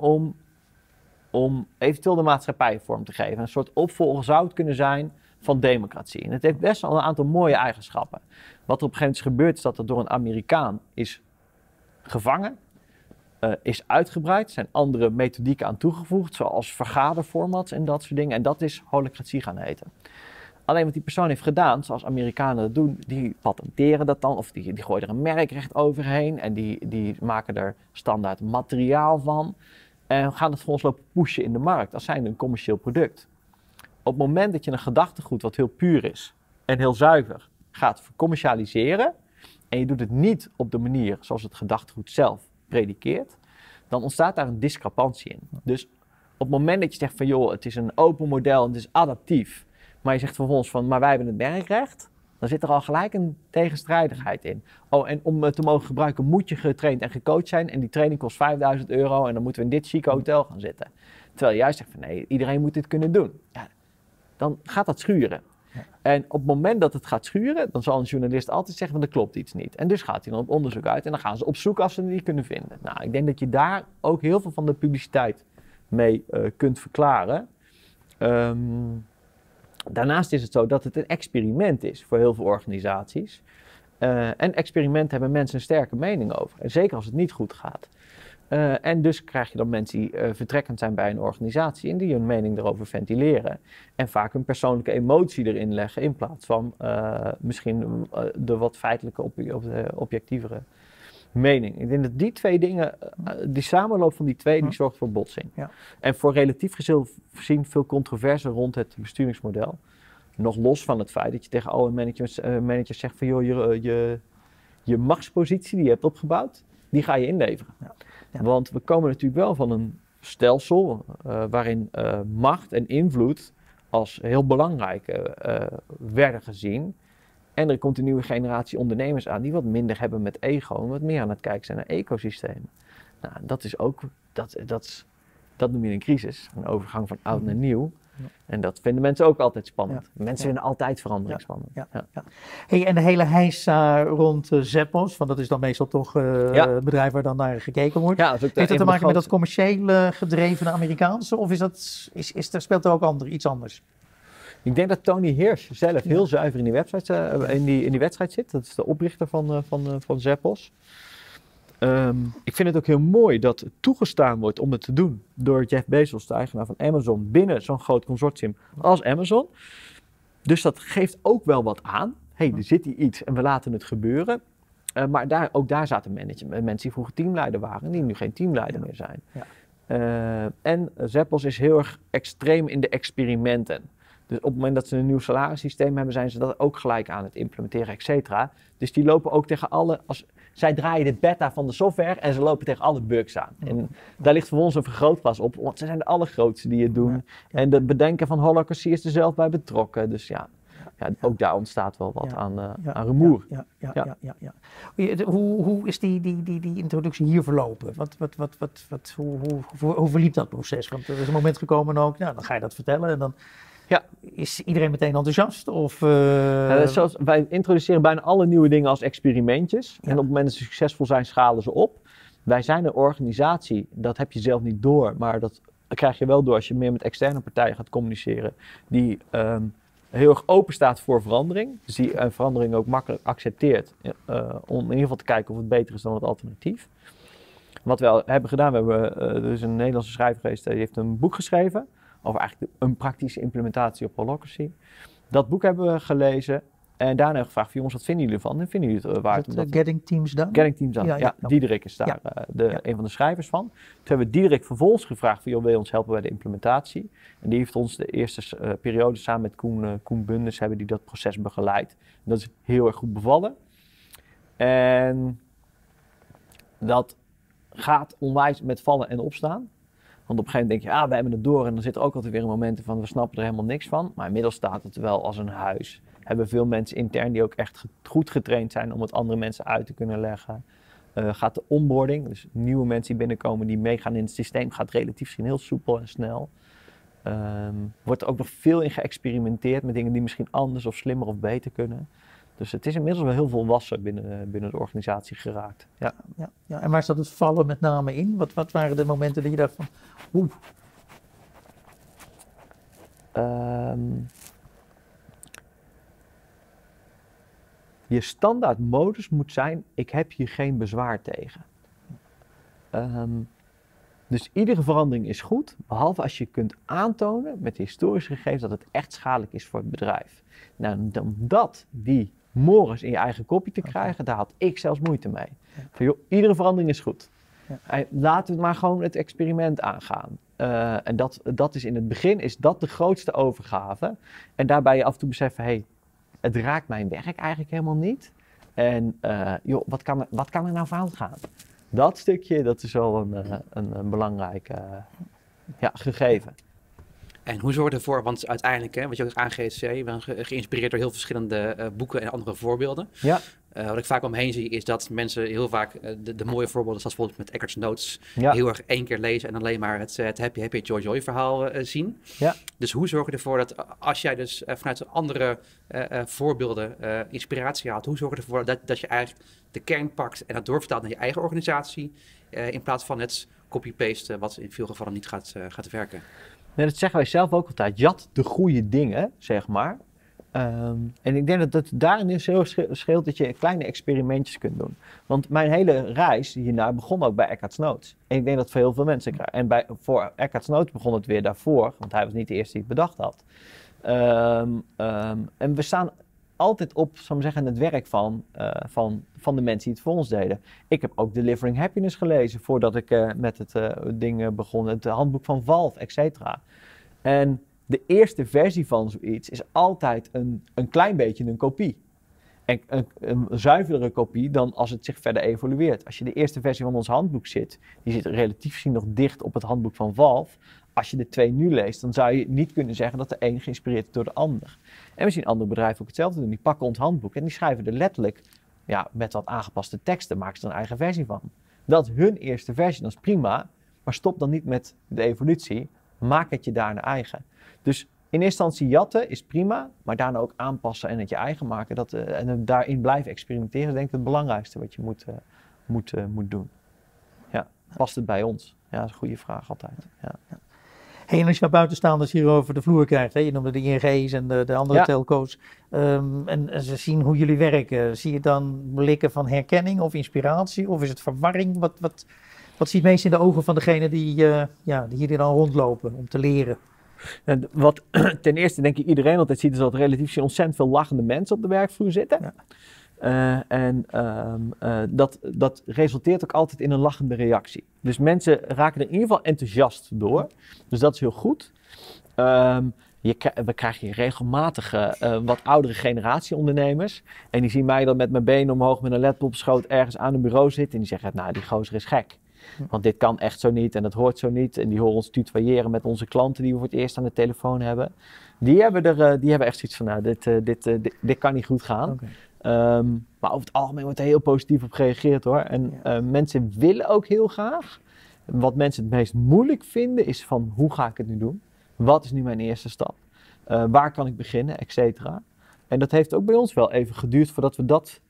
om eventueel de maatschappij vorm te geven. Een soort opvolger zou het kunnen zijn van democratie. En het heeft best wel een aantal mooie eigenschappen. Wat er op een gegeven moment is gebeurd, is dat er door een Amerikaan is gevangen, is uitgebreid. Er zijn andere methodieken aan toegevoegd, zoals vergaderformats en dat soort dingen. En dat is holacratie gaan heten. Alleen wat die persoon heeft gedaan, zoals Amerikanen dat doen, die patenteren dat dan, of die gooien er een merkrecht overheen en die maken er standaard materiaal van. En gaan het voor ons lopen pushen in de markt als zijnde een commercieel product. Op het moment dat je een gedachtegoed wat heel puur is en heel zuiver gaat vercommercialiseren en je doet het niet op de manier zoals het gedachtegoed zelf predikeert, dan ontstaat daar een discrepantie in. Dus op het moment dat je zegt van joh, het is een open model en het is adaptief, maar je zegt vervolgens van maar wij hebben het merkrecht, dan zit er al gelijk een tegenstrijdigheid in. Oh, en om het te mogen gebruiken moet je getraind en gecoacht zijn en die training kost €5.000 en dan moeten we in dit chique hotel gaan zitten. Terwijl je juist zegt van nee, iedereen moet dit kunnen doen. Ja, dan gaat dat schuren. Ja. En op het moment dat het gaat schuren, dan zal een journalist altijd zeggen van er klopt iets niet. En dus gaat hij dan op onderzoek uit en dan gaan ze op zoek als ze het niet kunnen vinden. Nou, ik denk dat je daar ook heel veel van de publiciteit mee kunt verklaren. Daarnaast is het zo dat het een experiment is voor heel veel organisaties. En experimenten hebben mensen een sterke mening over. En zeker als het niet goed gaat. En dus krijg je dan mensen die vertrekkend zijn bij een organisatie en die hun mening erover ventileren. En vaak hun persoonlijke emotie erin leggen in plaats van misschien de wat feitelijke objectievere mening. Ik denk dat die twee dingen, die samenloop van die twee, die zorgt voor botsing. Ja. En voor relatief gezien veel controverse rond het besturingsmodel. Nog los van het feit dat je tegen alle managers zegt van joh, je machtspositie die je hebt opgebouwd, die ga je inleveren. Ja. Ja. Want we komen natuurlijk wel van een stelsel waarin macht en invloed als heel belangrijk werden gezien. En er komt een nieuwe generatie ondernemers aan die wat minder hebben met ego en wat meer aan het kijken zijn naar ecosystemen. Nou, dat is ook, dat noem je een crisis, een overgang van oud naar nieuw. Ja. En dat vinden mensen ook altijd spannend. Ja. Mensen vinden altijd verandering spannend. Ja. Ja. Ja. Hey, en de hele heisa rond Zappos, want dat is dan meestal toch het bedrijf waar dan naar gekeken wordt. Ja, heeft dat te maken met dat commerciële gedreven Amerikaanse of speelt er ook iets anders? Ik denk dat Tony Hirsch zelf heel zuiver in die wedstrijd zit. Dat is de oprichter van Zappos. Ik vind het ook heel mooi dat het toegestaan wordt om het te doen door Jeff Bezos, de eigenaar van Amazon, binnen zo'n groot consortium als Amazon. Dus dat geeft ook wel wat aan. Er zit hier iets en we laten het gebeuren. Maar ook daar zaten mensen die vroeger teamleider waren, die nu geen teamleider meer zijn. Ja. En Zappos is heel erg extreem in de experimenten. Dus op het moment dat ze een nieuw salarissysteem hebben, zijn ze dat ook gelijk aan het implementeren, et cetera. Dus die lopen ook tegen zij draaien de beta van de software en ze lopen tegen alle bugs aan. En daar ligt voor ons een vergrootglas op, want ze zijn de allergrootste die het doen. Ja. En het bedenken van Holacracy is er zelf bij betrokken. Dus ja, ook daar ontstaat wel wat aan rumoer. Hoe is die introductie hier verlopen? Hoe verliep dat proces? Want er is een moment gekomen ook, dan ga je dat vertellen en dan is iedereen meteen enthousiast? Of, wij introduceren bijna alle nieuwe dingen als experimentjes. Ja. En op het moment dat ze succesvol zijn, schalen ze op. Wij zijn een organisatie, dat heb je zelf niet door, maar dat krijg je wel door als je meer met externe partijen gaat communiceren, die heel erg open staat voor verandering. Dus die verandering ook makkelijk accepteert. Om in ieder geval te kijken of het beter is dan het alternatief. Wat we hebben gedaan, er is een Nederlandse schrijver geweest, die heeft een boek geschreven over eigenlijk een praktische implementatie op Holacracy. Dat boek hebben we gelezen en daarna hebben we gevraagd, jongens, wat vinden jullie ervan? En vinden jullie het waard? Getting Teams Done? Getting Teams Done, ja. Diederik is daar een van de schrijvers van. Toen hebben we Diederik vervolgens gevraagd, wil je ons helpen bij de implementatie? En die heeft ons de eerste periode samen met Koen Bundes hebben die dat proces begeleid. En dat is heel erg goed bevallen. En dat gaat onwijs met vallen en opstaan. Want op een gegeven moment denk je, we hebben het door en dan zit er ook altijd weer een momenten van, we snappen er helemaal niks van. Maar inmiddels staat het wel als een huis. Hebben veel mensen intern die ook echt goed getraind zijn om het andere mensen uit te kunnen leggen. Gaat de onboarding, dus nieuwe mensen die binnenkomen die meegaan in het systeem, gaat relatief gezien heel soepel en snel. Wordt er ook nog veel in geëxperimenteerd met dingen die misschien anders of slimmer of beter kunnen. Dus het is inmiddels wel heel volwassen binnen de organisatie geraakt. Ja. En waar zat het vallen met name in? Wat waren de momenten dat je dacht van, Je standaard modus moet zijn, ik heb hier geen bezwaar tegen. Dus iedere verandering is goed, behalve als je kunt aantonen met de historische gegevens dat het echt schadelijk is voor het bedrijf. Nou, dan die morgens in je eigen kopje te krijgen, daar had ik zelfs moeite mee. Ja. Van, joh, iedere verandering is goed. Ja. Laten we maar gewoon het experiment aangaan. En dat is in het begin is dat de grootste overgave. En daarbij je af en toe beseffen, het raakt mijn werk eigenlijk helemaal niet. En joh, wat kan er nou fout gaan? Dat stukje, dat is wel een belangrijk gegeven. En hoe zorg je ervoor, want uiteindelijk, wat je ook aangeeft, je bent geïnspireerd door heel verschillende boeken en andere voorbeelden. Ja. Wat ik vaak omheen zie is dat mensen heel vaak de mooie voorbeelden, zoals bijvoorbeeld met Eckhart Notes, heel erg één keer lezen en alleen maar het happy joy verhaal zien. Ja. Dus hoe zorg je ervoor dat als jij dus vanuit andere voorbeelden inspiratie haalt, hoe zorg je ervoor dat je eigenlijk de kern pakt en dat doorvertaalt naar je eigen organisatie, in plaats van het copy-paste wat in veel gevallen niet gaat werken? Nee, dat zeggen wij zelf ook altijd. Jat de goede dingen, zeg maar. En ik denk dat het daarin is heel scheelt dat je kleine experimentjes kunt doen. Want mijn hele reis hiernaar begon ook bij Eckhart Notes. En ik denk dat voor heel veel mensen krijgen. En voor Eckhart Notes begon het weer daarvoor, want hij was niet de eerste die het bedacht had. En we staan altijd op, zal ik maar zeggen, het werk van de mensen die het voor ons deden. Ik heb ook Delivering Happiness gelezen voordat ik met het ding begon. Het handboek van Valve, et cetera. En de eerste versie van zoiets is altijd een klein beetje een kopie. En een zuiverere kopie dan als het zich verder evolueert. Als je de eerste versie van ons handboek die zit relatief gezien nog dicht op het handboek van Valve. Als je de twee nu leest, dan zou je niet kunnen zeggen dat de een geïnspireerd is door de ander. En we zien andere bedrijven ook hetzelfde doen. Die pakken ons handboek en die schrijven er letterlijk, met wat aangepaste teksten, maken ze er een eigen versie van. Dat is hun eerste versie, dat is prima. Maar stop dan niet met de evolutie. Maak het je daarna eigen. Dus in eerste instantie jatten is prima, maar daarna ook aanpassen en het je eigen maken. En daarin blijven experimenteren is denk ik het belangrijkste wat je moet doen. Ja, past het bij ons? Ja, dat is een goede vraag altijd. Ja. Hey, en als je naar buitenstaanders hier over de vloer krijgt, hè, je noemde de ING's en de andere telco's, en ze zien hoe jullie werken, zie je dan blikken van herkenning of inspiratie, of is het verwarring? Wat zie je het meest in de ogen van degene die hier dan rondlopen om te leren? Wat ten eerste denk ik iedereen altijd ziet, is dat relatief ontzettend veel lachende mensen op de werkvloer zitten. Ja. Dat resulteert ook altijd in een lachende reactie. Dus mensen raken er in ieder geval enthousiast door. Dus dat is heel goed. We krijgen hier regelmatig wat oudere generatie ondernemers. En die zien mij dan met mijn benen omhoog met een laptop op schoot ergens aan een bureau zitten. En die zeggen, nou die gozer is gek. Want dit kan echt zo niet en dat hoort zo niet. En die horen ons tutoyeren met onze klanten die we voor het eerst aan de telefoon hebben. Die hebben echt zoiets van, nou dit kan niet goed gaan. Okay. Maar over het algemeen wordt er heel positief op gereageerd hoor. En mensen willen ook heel graag. Wat mensen het meest moeilijk vinden is van, hoe ga ik het nu doen? Wat is nu mijn eerste stap? Waar kan ik beginnen? Etcetera. En dat heeft ook bij ons wel even geduurd voordat we dat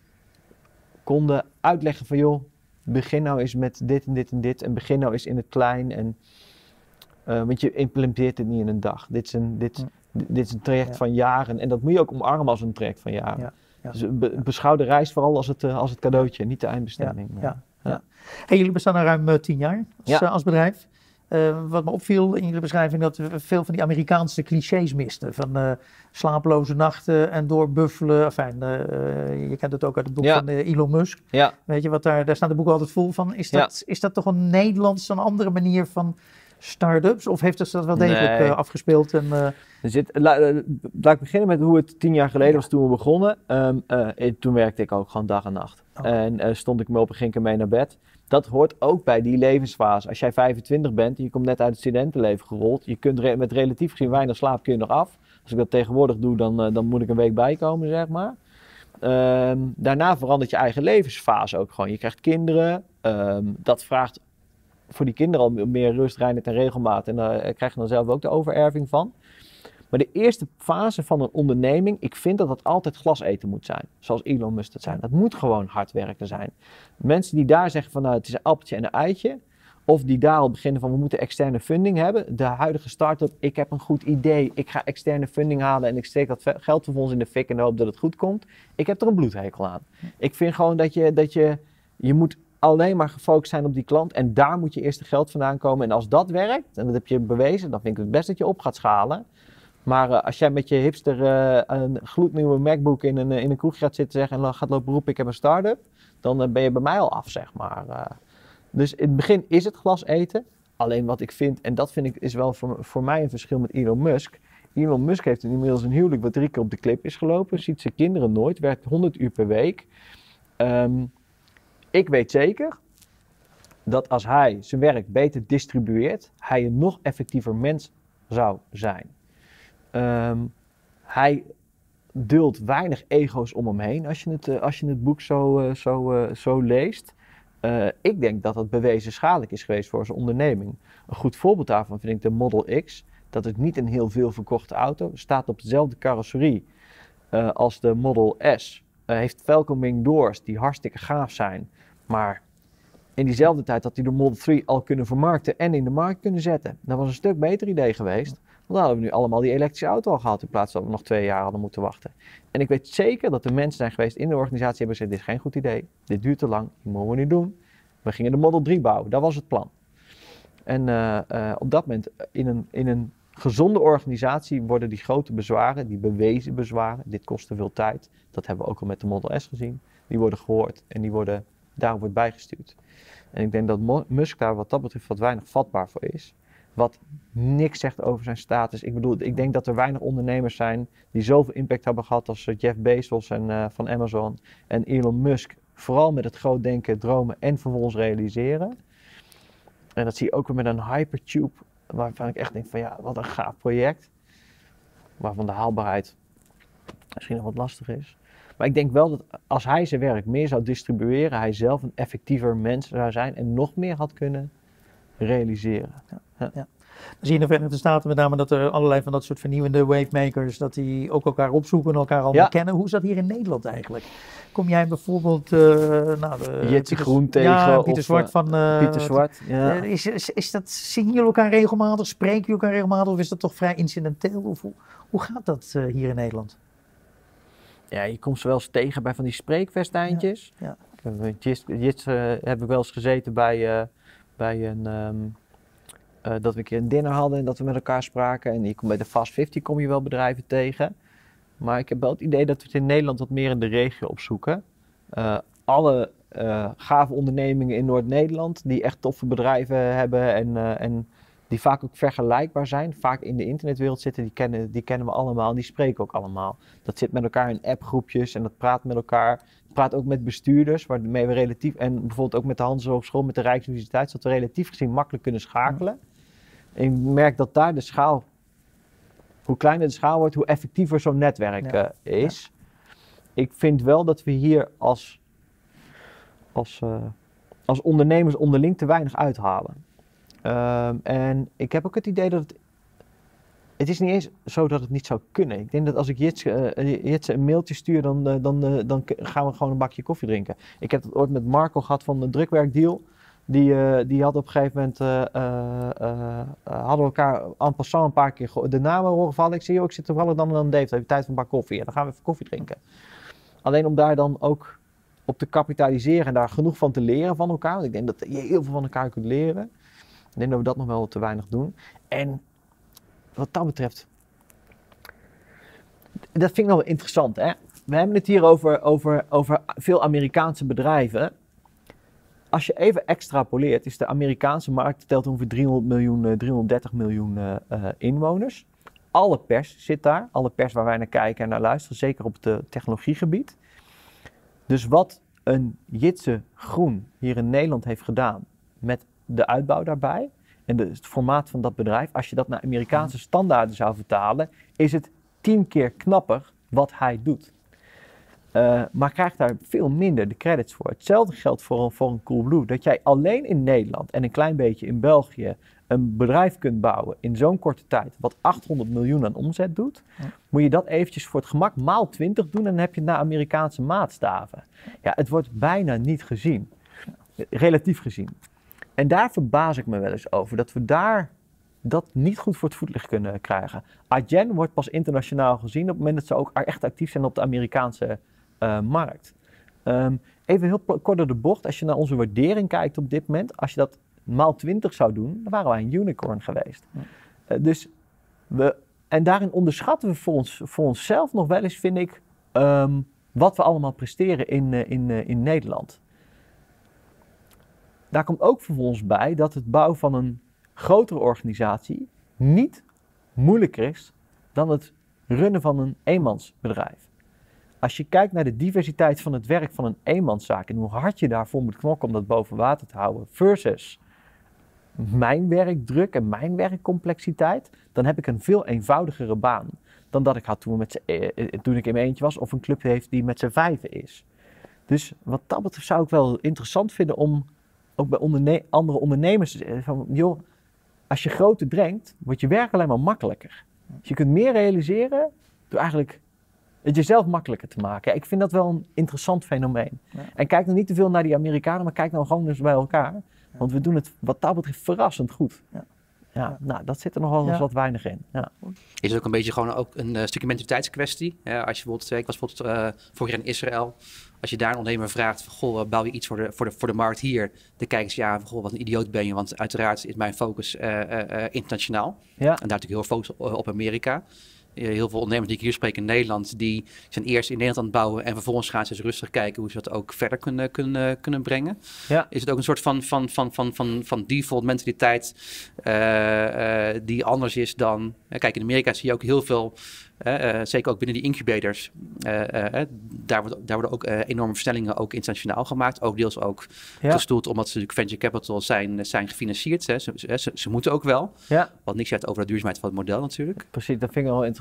konden uitleggen van joh, begin nou eens met dit en dit en dit. En begin nou eens in het klein. En, want je implementeert het niet in een dag. Dit is een traject van jaren. En dat moet je ook omarmen als een traject van jaren. Ja. Ja. Dus beschouw de reis vooral als het cadeautje, niet de eindbestemming. Ja. Hey, jullie bestaan al ruim 10 jaar als bedrijf. Wat me opviel in jullie beschrijving, dat we veel van die Amerikaanse clichés misten. Van slapeloze nachten en doorbuffelen. Enfin, je kent het ook uit het boek van Elon Musk. Ja. Weet je, daar staat de boek altijd vol van. Is dat toch een Nederlands, een andere manier van start-ups? Of heeft het dat wel degelijk afgespeeld? Laat ik beginnen met hoe het 10 jaar geleden was toen we begonnen. Toen werkte ik ook gewoon dag en nacht. Oh. En stond ik me op en ging ik ermee naar bed. Dat hoort ook bij die levensfase. Als jij 25 bent en je komt net uit het studentenleven gerold. Je kunt met relatief gezien weinig slaap kun je nog af. Als ik dat tegenwoordig doe, dan moet ik een week bijkomen, zeg maar. Daarna verandert je eigen levensfase ook gewoon. Je krijgt kinderen. Dat vraagt voor die kinderen al meer rust, reinheid en regelmaat. En daar krijg je dan zelf ook de overerving van. Maar de eerste fase van een onderneming, ik vind dat altijd glas eten moet zijn. Zoals Elon Musk het zijn. Dat moet gewoon hard werken zijn. Mensen die daar zeggen van nou het is een appeltje en een eitje. Of die daar al beginnen van we moeten externe funding hebben. De huidige start-up, ik heb een goed idee. Ik ga externe funding halen en ik steek dat geldvervolgens in de fik en hoop dat het goed komt. Ik heb er een bloedhekel aan. Ik vind gewoon dat je moet alleen maar gefocust zijn op die klant en daar moet je eerst het geld vandaan komen. En als dat werkt, en dat heb je bewezen, dan vind ik het best dat je op gaat schalen. Maar als jij met je hipster een gloednieuwe MacBook in een kroeg gaat zitten zeggen en gaat lopen roepen ik heb een start-up, dan ben je bij mij al af, zeg maar. Dus in het begin is het glas eten. Alleen wat ik vind, en dat vind ik is wel voor mij een verschil met Elon Musk. Elon Musk heeft inmiddels een huwelijk wat 3 keer op de klip is gelopen. Ziet zijn kinderen nooit, werkt 100 uur per week. Ik weet zeker dat als hij zijn werk beter distribueert, hij een nog effectiever mens zou zijn. Hij duldt weinig ego's om hem heen als je het boek zo leest. Ik denk dat het bewezen schadelijk is geweest voor zijn onderneming. Een goed voorbeeld daarvan vind ik de Model X. Dat is niet een heel veel verkochte auto. Staat op dezelfde carrosserie als de Model S. Heeft welcoming doors die hartstikke gaaf zijn. Maar in diezelfde tijd had hij de Model 3 al kunnen vermarkten en in de markt kunnen zetten. Dat was een stuk beter idee geweest. Want dan hadden we nu allemaal die elektrische auto al gehad in plaats dat we nog 2 jaar hadden moeten wachten. En ik weet zeker dat er mensen zijn geweest in de organisatie die hebben gezegd, dit is geen goed idee. Dit duurt te lang, dit moeten we niet doen. We gingen de Model 3 bouwen, dat was het plan. En op dat moment in een gezonde organisatie worden die grote bezwaren, die bewezen bezwaren, dit kost te veel tijd. Dat hebben we ook al met de Model S gezien. Die worden gehoord en daarop wordt bijgestuurd. En ik denk dat Musk daar wat dat betreft wat weinig vatbaar voor is. Wat niks zegt over zijn status. Ik denk dat er weinig ondernemers zijn die zoveel impact hebben gehad als Jeff Bezos van Amazon en Elon Musk. Vooral met het groot denken, dromen en vervolgens realiseren. En dat zie je ook weer met een Hypertube, waarvan ik echt denk van ja, wat een gaaf project. Waarvan de haalbaarheid misschien nog wat lastig is. Maar ik denk wel dat als hij zijn werk meer zou distribueren, hij zelf een effectiever mens zou zijn en nog meer had kunnen realiseren. Ja. Dan zie je in de Verenigde Staten met name dat er allerlei van dat soort vernieuwende wavemakers, dat die ook elkaar opzoeken en elkaar allemaal kennen. Hoe is dat hier in Nederland eigenlijk? Kom jij bijvoorbeeld... Jitse Groen tegen? Ja, Pieter Zwart van... Pieter Zwart, ja. Zien jullie elkaar regelmatig? Spreken jullie elkaar regelmatig? Of is dat toch vrij incidenteel? Of hoe gaat dat hier in Nederland? Ja, je komt ze wel eens tegen bij van die spreekfestijntjes. Ja. Jits heb ik wel eens gezeten bij een... dat we een keer een dinner hadden en dat we met elkaar spraken. En je komt bij de Fast 50 kom je wel bedrijven tegen. Maar ik heb wel het idee dat we het in Nederland wat meer in de regio opzoeken. Alle gave ondernemingen in Noord-Nederland die echt toffe bedrijven hebben en die vaak ook vergelijkbaar zijn, vaak in de internetwereld zitten, die kennen we allemaal en die spreken ook allemaal. Dat zit met elkaar in appgroepjes en dat praat met elkaar. Praat ook met bestuurders, waarmee we relatief, en bijvoorbeeld ook met de Hanse Hogeschool, met de Rijksuniversiteit, zodat we relatief gezien makkelijk kunnen schakelen. En ik merk dat daar de schaal, hoe kleiner de schaal wordt, hoe effectiever zo'n netwerk is. Ja. Ik vind wel dat we hier als ondernemers onderling te weinig uithalen. En ik heb ook het idee dat het is niet eens zo dat het niet zou kunnen. Ik denk dat als ik Jitse een mailtje stuur, dan gaan we gewoon een bakje koffie drinken. Ik heb het ooit met Marco gehad van de drukwerkdeal. Die had op een gegeven moment, hadden we elkaar en passant een paar keer de namen horen vallen. Ik zei, ik zit toevallig dan aan Dave, heb je tijd voor een bak koffie? Ja, dan gaan we even koffie drinken. Alleen om daar dan ook op te kapitaliseren en daar genoeg van te leren van elkaar. Want ik denk dat je heel veel van elkaar kunt leren. Ik denk dat we dat nog wel te weinig doen. En wat dat betreft, dat vind ik nog wel interessant. Hè? We hebben het hier over veel Amerikaanse bedrijven. Als je even extrapoleert, is de Amerikaanse markt telt ongeveer 330 miljoen inwoners. Alle pers zit daar, alle pers waar wij naar kijken en naar luisteren, zeker op het technologiegebied. Dus wat een Jitse Groen hier in Nederland heeft gedaan met de uitbouw daarbij en het formaat van dat bedrijf, als je dat naar Amerikaanse standaarden zou vertalen, is het 10 keer knapper wat hij doet. Maar krijgt daar veel minder de credits voor. Hetzelfde geldt voor een Coolblue. Dat jij alleen in Nederland en een klein beetje in België een bedrijf kunt bouwen in zo'n korte tijd, wat 800 miljoen aan omzet doet, moet je dat eventjes voor het gemak maal 20 doen en dan heb je het naar Amerikaanse maatstaven. Ja, het wordt bijna niet gezien. Relatief gezien. En daar verbaas ik me wel eens over, dat we daar dat niet goed voor het voetlicht kunnen krijgen. Adyen wordt pas internationaal gezien op het moment dat ze ook echt actief zijn op de Amerikaanse markt. Even heel kort door de bocht, als je naar onze waardering kijkt op dit moment, als je dat maal 20 zou doen, dan waren wij een unicorn geweest. En daarin onderschatten we voor onszelf nog wel eens, vind ik, wat we allemaal presteren in Nederland. Daar komt ook vervolgens bij dat het bouwen van een grotere organisatie niet moeilijker is dan het runnen van een eenmansbedrijf. Als je kijkt naar de diversiteit van het werk van een eenmanszaak en hoe hard je daarvoor moet knokken om dat boven water te houden versus mijn werkdruk en mijn werkcomplexiteit, dan heb ik een veel eenvoudigere baan dan dat ik had toen ik in mijn eentje was of een club heeft die met z'n vijven is. Dus wat dat betreft zou ik wel interessant vinden om ook bij andere ondernemers te zeggen van, joh, als je groter denkt, wordt je werk alleen maar makkelijker. Dus je kunt meer realiseren door eigenlijk het jezelf makkelijker te maken. Ja, ik vind dat wel een interessant fenomeen. Ja. En kijk nou niet te veel naar die Amerikanen, maar kijk nou gewoon eens bij elkaar. Ja. Want we doen het wat dat betreft verrassend goed. Ja. Ja, nou, dat zit er nog wel eens wat weinig in. Ja. Is het ook een beetje gewoon ook een stukje mentaliteitskwestie? Als je bijvoorbeeld, ik was bijvoorbeeld vorig jaar in Israël. Als je daar een ondernemer vraagt, van, goh, bouw je iets voor de markt hier? Dan kijken ze, ja, van, goh, wat een idioot ben je. Want uiteraard is mijn focus internationaal. Ja. En daar natuurlijk heel veel focus op Amerika. Heel veel ondernemers die ik hier spreek in Nederland, die zijn eerst in Nederland aan het bouwen en vervolgens gaan ze eens rustig kijken hoe ze dat ook verder kunnen brengen. Ja. Is het ook een soort van default mentaliteit die anders is dan... Kijk, in Amerika zie je ook heel veel, zeker ook binnen die incubators, daar worden ook enorme versnellingen ook internationaal gemaakt. Ook deels ook gestoeld omdat ze natuurlijk venture capital zijn gefinancierd. Hè. Ze moeten ook wel. Ja. Wat niks zegt over de duurzaamheid van het model natuurlijk. Precies, dat vind ik wel interessant.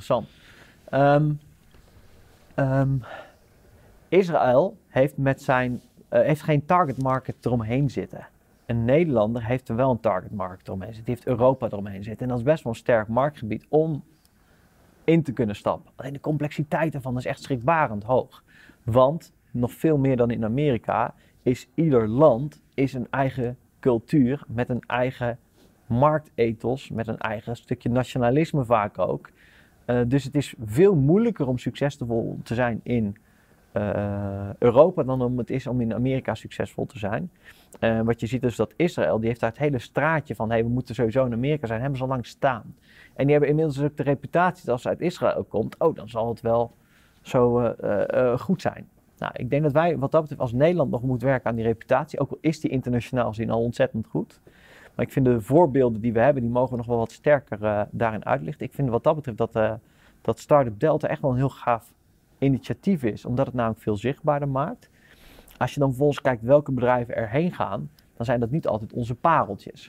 Israël heeft heeft geen target market eromheen zitten. een Nederlander heeft er wel een targetmarkt eromheen zitten. Die heeft Europa eromheen zitten. En dat is best wel een sterk marktgebied om in te kunnen stappen. Alleen de complexiteit ervan is echt schrikbarend hoog. Want, nog veel meer dan in Amerika, is ieder land een eigen cultuur met een eigen marktethos, met een eigen stukje nationalisme vaak ook. Dus het is veel moeilijker om succesvol te zijn in Europa dan het is om in Amerika succesvol te zijn. Wat je ziet is dat Israël, die heeft daar het hele straatje van, we moeten sowieso in Amerika zijn, hebben ze al lang staan. En die hebben inmiddels ook de reputatie dat als het uit Israël komt, dan zal het wel zo goed zijn. Nou, ik denk dat wij wat dat betreft als Nederland nog moeten werken aan die reputatie, ook al is die internationaal gezien al ontzettend goed. Maar ik vind de voorbeelden die we hebben, die mogen nog wel wat sterker daarin uitlichten. Ik vind wat dat betreft dat Startup Delta echt wel een heel gaaf initiatief is, omdat het namelijk veel zichtbaarder maakt. Als je dan vervolgens kijkt welke bedrijven erheen gaan, dan zijn dat niet altijd onze pareltjes.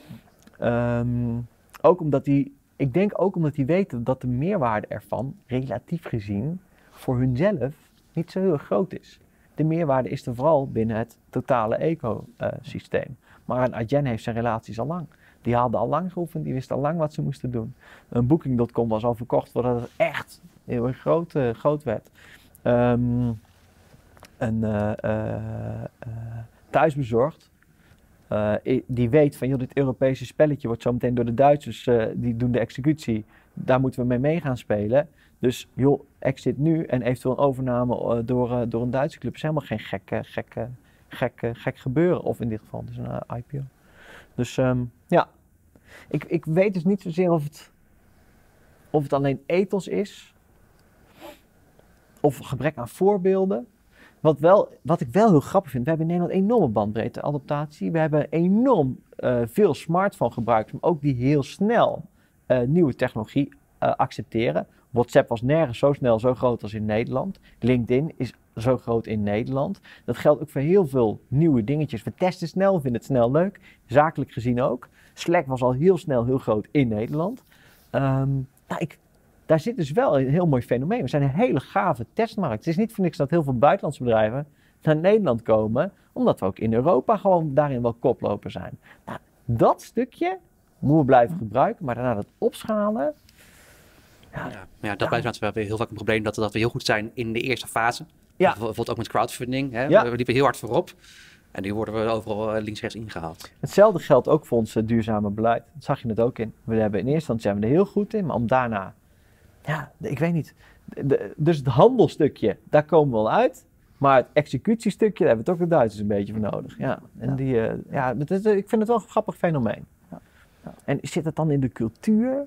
Ik denk ook omdat die weten dat de meerwaarde ervan, relatief gezien, voor hunzelf niet zo heel groot is. De meerwaarde is er vooral binnen het totale ecosysteem. Maar een Adyen heeft zijn relaties al lang. Die hadden al lang geoefend, die wisten al lang wat ze moesten doen. Een Booking.com was al verkocht voordat het echt heel erg groot werd. Thuisbezorgd, die weet van dit Europese spelletje wordt zo meteen door de Duitsers, die doen de executie, daar moeten we mee gaan spelen. Dus exit nu en eventueel een overname door een Duitse club is helemaal geen gek gebeuren. Of in dit geval dus een IPO. Dus ik weet dus niet zozeer of het alleen ethos is. Of gebrek aan voorbeelden. Wat ik wel heel grappig vind. We hebben in Nederland een enorme bandbreedte adaptatie. We hebben enorm veel smartphone gebruikers. Maar ook die heel snel nieuwe technologie accepteren. WhatsApp was nergens zo snel zo groot als in Nederland. LinkedIn is zo groot in Nederland. Dat geldt ook voor heel veel nieuwe dingetjes. We testen snel, vinden het snel leuk. Zakelijk gezien ook. Slack was al heel snel heel groot in Nederland. Daar zit dus wel een heel mooi fenomeen. We zijn een hele gave testmarkt. Het is niet voor niks dat heel veel buitenlandse bedrijven naar Nederland komen. Omdat we ook in Europa gewoon daarin wel koploper zijn. Nou, dat stukje moeten we blijven gebruiken. Maar daarna dat opschalen. Dat blijft wel weer heel vaak een probleem dat we heel goed zijn in de eerste fase. Ja. Bijvoorbeeld ook met crowdfunding. Hè? Ja. We liepen heel hard voorop. En nu worden we overal links-rechts ingehaald. Hetzelfde geldt ook voor ons duurzame beleid. Dat zag je het ook in. We hebben in eerste instantie zijn we er heel goed in. Maar om daarna, ik weet niet. Dus het handelstukje, daar komen we wel uit. Maar het executiestukje, daar hebben we toch de Duitsers een beetje voor nodig. Ja. En ik vind het wel een grappig fenomeen. Ja. Ja. En zit het dan in de cultuur?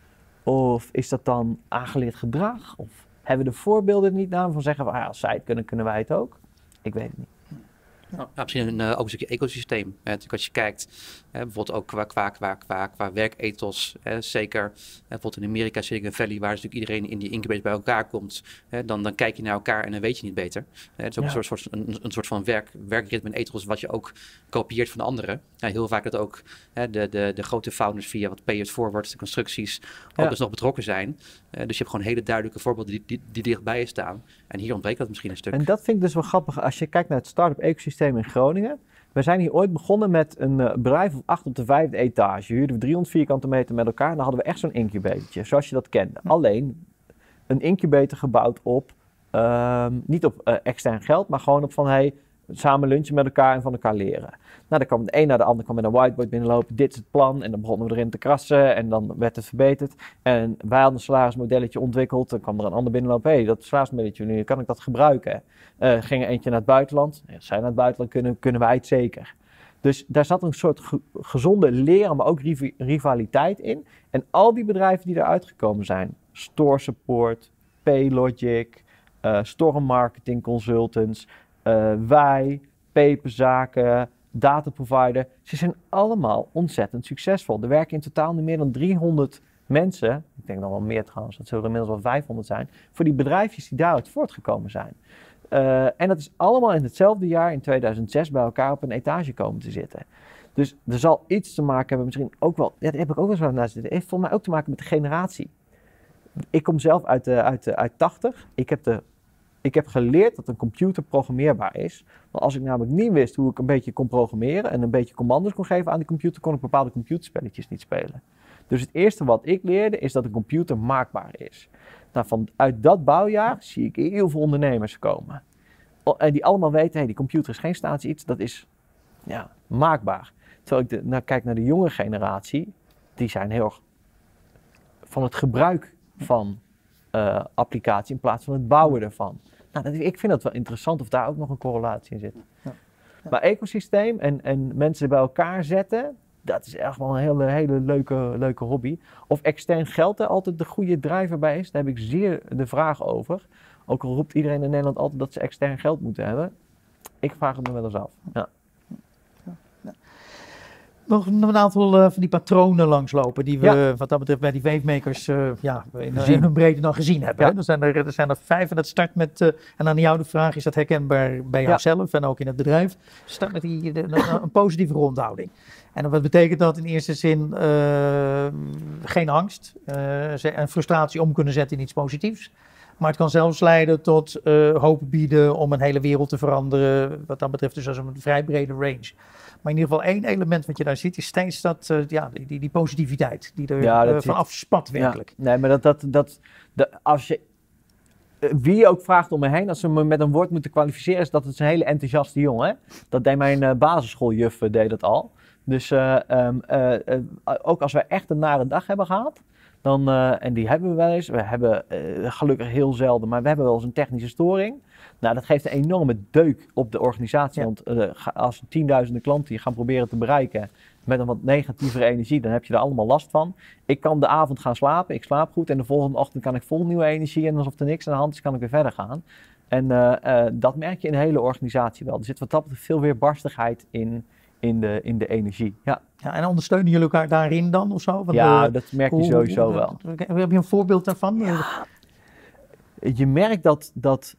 Of is dat dan aangeleerd gedrag? Of hebben we de voorbeelden niet naar van zeggen van als zij het kunnen, kunnen wij het ook? Ik weet het niet. Misschien ook een stukje ecosysteem. Natuurlijk als je kijkt, bijvoorbeeld ook qua werkethos, zeker bijvoorbeeld in Amerika, Silicon Valley, waar natuurlijk iedereen in die incubators bij elkaar komt, dan kijk je naar elkaar en dan weet je niet beter. Het is ook een soort van werkritme en ethos wat je ook kopieert van de anderen. Heel vaak dat ook de grote founders via wat pay it forward, de constructies, ook dus nog betrokken zijn. Dus je hebt gewoon hele duidelijke voorbeelden die dichtbij je staan. En hier ontbreekt dat misschien een stuk. En dat vind ik dus wel grappig als je kijkt naar het start-up ecosysteem in Groningen. We zijn hier ooit begonnen met een bedrijf op 8 op de 5e etage. Huurden we 300 vierkante meter met elkaar en dan hadden we echt zo'n incubatortje, zoals je dat kende. Alleen een incubator gebouwd op, niet op extern geld, maar gewoon op van samen lunchen met elkaar en van elkaar leren. Nou, dan kwam de een naar de ander met een whiteboard binnenlopen. Dit is het plan. En dan begonnen we erin te krassen. En dan werd het verbeterd. En wij hadden een salarismodelletje ontwikkeld. Dan kwam er een ander binnenlopen. Dat salarismodelletje, nu kan ik dat gebruiken? Ging er eentje naar het buitenland. Als zij naar het buitenland kunnen wij het zeker. Dus daar zat een soort gezonde leren, maar ook rivaliteit in. En al die bedrijven die eruit gekomen zijn. Store Support, Paylogic, Storm Marketing Consultants, wij, Peperzaken, dataprovider. Ze zijn allemaal ontzettend succesvol. Er werken in totaal nu meer dan 300 mensen. Ik denk nog wel meer trouwens, dat zullen er inmiddels wel 500 zijn. Voor die bedrijfjes die daaruit voortgekomen zijn. En dat is allemaal in hetzelfde jaar, in 2006, bij elkaar op een etage komen te zitten. Dus er zal iets te maken hebben, misschien ook wel, daar heb ik ook wel eens naar zitten. Het heeft volgens mij ook te maken met de generatie. Ik kom zelf uit 80. Ik heb de Ik heb geleerd dat een computer programmeerbaar is. Want als ik namelijk niet wist hoe ik een beetje kon programmeren en een beetje commando's kon geven aan die computer, kon ik bepaalde computerspelletjes niet spelen. Dus het eerste wat ik leerde is dat een computer maakbaar is. Nou, vanuit dat bouwjaar zie ik heel veel ondernemers komen. En die allemaal weten, hey, die computer is geen statisch iets, dat is maakbaar. Terwijl ik kijk naar de jonge generatie, die zijn heel erg van het gebruik van applicatie in plaats van het bouwen ervan. Nou, ik vind dat wel interessant of daar ook nog een correlatie in zit. Ja. Ja. Maar ecosysteem en mensen bij elkaar zetten, dat is echt wel een hele leuke hobby. Of extern geld er altijd de goede drijver bij is, daar heb ik zeer de vraag over. Ook al roept iedereen in Nederland altijd dat ze extern geld moeten hebben. Ik vraag het me wel eens af. Ja. Nog een aantal van die patronen langslopen die we wat dat betreft bij die wavemakers in hun breedte dan gezien hebben. Ja. Er zijn er 5 en dat start met, en aan jou de vraag, is dat herkenbaar bij jouzelf en ook in het bedrijf? Start met een positieve rondhouding. En wat betekent dat? In eerste zin geen angst en frustratie om kunnen zetten in iets positiefs. Maar het kan zelfs leiden tot hoop bieden om een hele wereld te veranderen. Wat dat betreft dus als een vrij brede range. Maar in ieder geval één element wat je daar ziet is steeds dat, die positiviteit die er vanaf spat werkelijk. Ja, nee, maar als je wie je ook vraagt om me heen, als ze me met een woord moeten kwalificeren, is dat het een hele enthousiaste jongen. Hè? Dat deed mijn basisschooljuf deed dat al. Dus ook als we echt een nare dag hebben gehad, dan, en die hebben we wel eens. We hebben gelukkig heel zelden, maar we hebben wel eens een technische storing. Nou, dat geeft een enorme deuk op de organisatie. Ja. Want als 10.000 klanten je gaan proberen te bereiken met een wat negatievere energie, dan heb je er allemaal last van. Ik kan de avond gaan slapen, ik slaap goed en de volgende ochtend kan ik vol nieuwe energie en alsof er niks aan de hand is, kan ik weer verder gaan. En dat merk je in de hele organisatie wel. Er zit wat dat betreft veel weerbarstigheid in de energie. Ja. Ja, en ondersteunen jullie elkaar daarin dan of zo? Want, dat merk je sowieso wel. Heb je een voorbeeld daarvan? Ja. Je merkt dat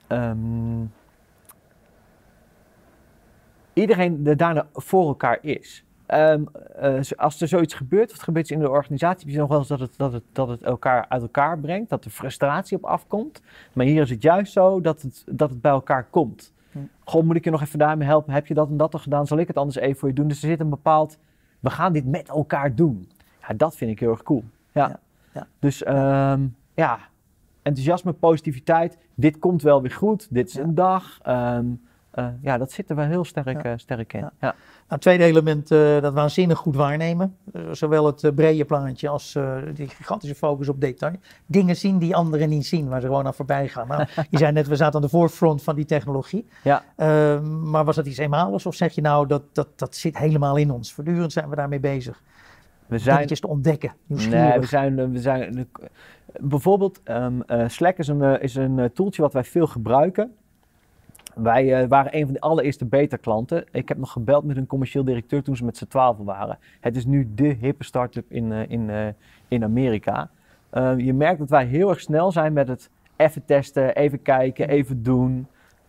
iedereen er daarna voor elkaar is. Als er zoiets gebeurt, of het gebeurt in de organisatie, heb je nog wel eens dat het elkaar uit elkaar brengt, dat er frustratie op afkomt. Maar hier is het juist zo dat het bij elkaar komt. Goh, moet ik je nog even daarmee helpen? Heb je dat en dat al gedaan? Zal ik het anders even voor je doen? Dus er zit een bepaald, we gaan dit met elkaar doen. Ja, dat vind ik heel erg cool. Ja. Dus enthousiasme, positiviteit. Dit komt wel weer goed. Dit is een dag. Dat zit er wel heel sterk in. Ja. Nou, het tweede element, dat waanzinnig goed waarnemen. Zowel het brede plaatje als die gigantische focus op detail. Dingen zien die anderen niet zien, waar ze gewoon aan voorbij gaan. Nou, je zei net, we zaten aan de voorfront van die technologie. Ja. Maar was dat iets eenmaligs of zeg je nou, dat zit helemaal in ons? Voortdurend zijn we daarmee bezig. Dingetjes te ontdekken. Nee, we zijn bijvoorbeeld Slack is een tooltje wat wij veel gebruiken. Wij waren een van de allereerste beta-klanten. Ik heb nog gebeld met een commercieel directeur toen ze met z'n 12 waren. Het is nu de hippe start-up in Amerika. Je merkt dat wij heel erg snel zijn met het even testen, even kijken, even doen.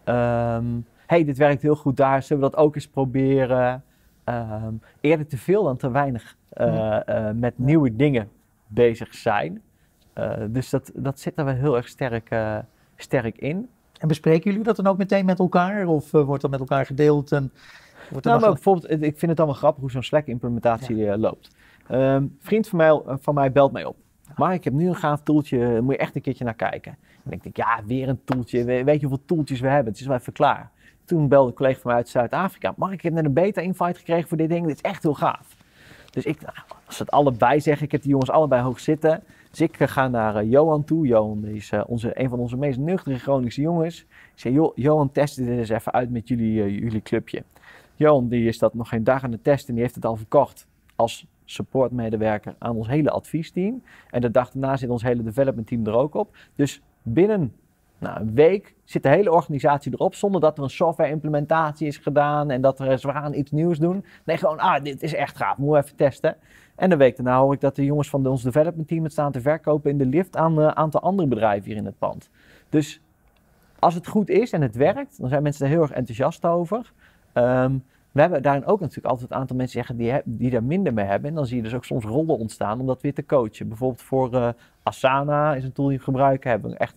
Dit werkt heel goed daar, zullen we dat ook eens proberen? Eerder te veel dan te weinig met nieuwe dingen bezig zijn. Dus dat zit er wel heel erg sterk in. En bespreken jullie dat dan ook meteen met elkaar? Of wordt dat met elkaar gedeeld? Maar bijvoorbeeld, ik vind het allemaal grappig hoe zo'n Slack-implementatie loopt. Vriend van mij belt mij op. Maar ik heb nu een gaaf toeltje, moet je echt een keertje naar kijken. En ik denk, weer een toeltje. Weet je hoeveel toeltjes we hebben? Het is wel even klaar. Toen belde een collega van mij uit Zuid-Afrika. Ik heb net een beta-invite gekregen voor dit ding. Dit is echt heel gaaf. Dus als ze het allebei zeggen, ik heb die jongens allebei hoog zitten. Dus ik ga naar Johan toe. Johan is een van onze meest nuchtere Groningse jongens. Ik zei, Johan, test dit eens even uit met jullie clubje. Johan die is dat nog geen dag aan het testen en die heeft het al verkocht als supportmedewerker aan ons hele adviesteam. En de dag daarna zit ons hele development team er ook op. Dus binnen een week zit de hele organisatie erop zonder dat er een software implementatie is gedaan en dat we gaan iets nieuws doen. Nee, gewoon, dit is echt gaaf, moeten we even testen. En de week daarna hoor ik dat de jongens van ons development team het staan te verkopen in de lift aan een aantal andere bedrijven hier in het pand. Dus als het goed is en het werkt, dan zijn mensen er heel erg enthousiast over. We hebben daarin ook natuurlijk altijd een aantal mensen zeggen die daar minder mee hebben. En dan zie je dus ook soms rollen ontstaan om dat weer te coachen. Bijvoorbeeld voor Asana is een tool die we gebruiken. Hebben we echt een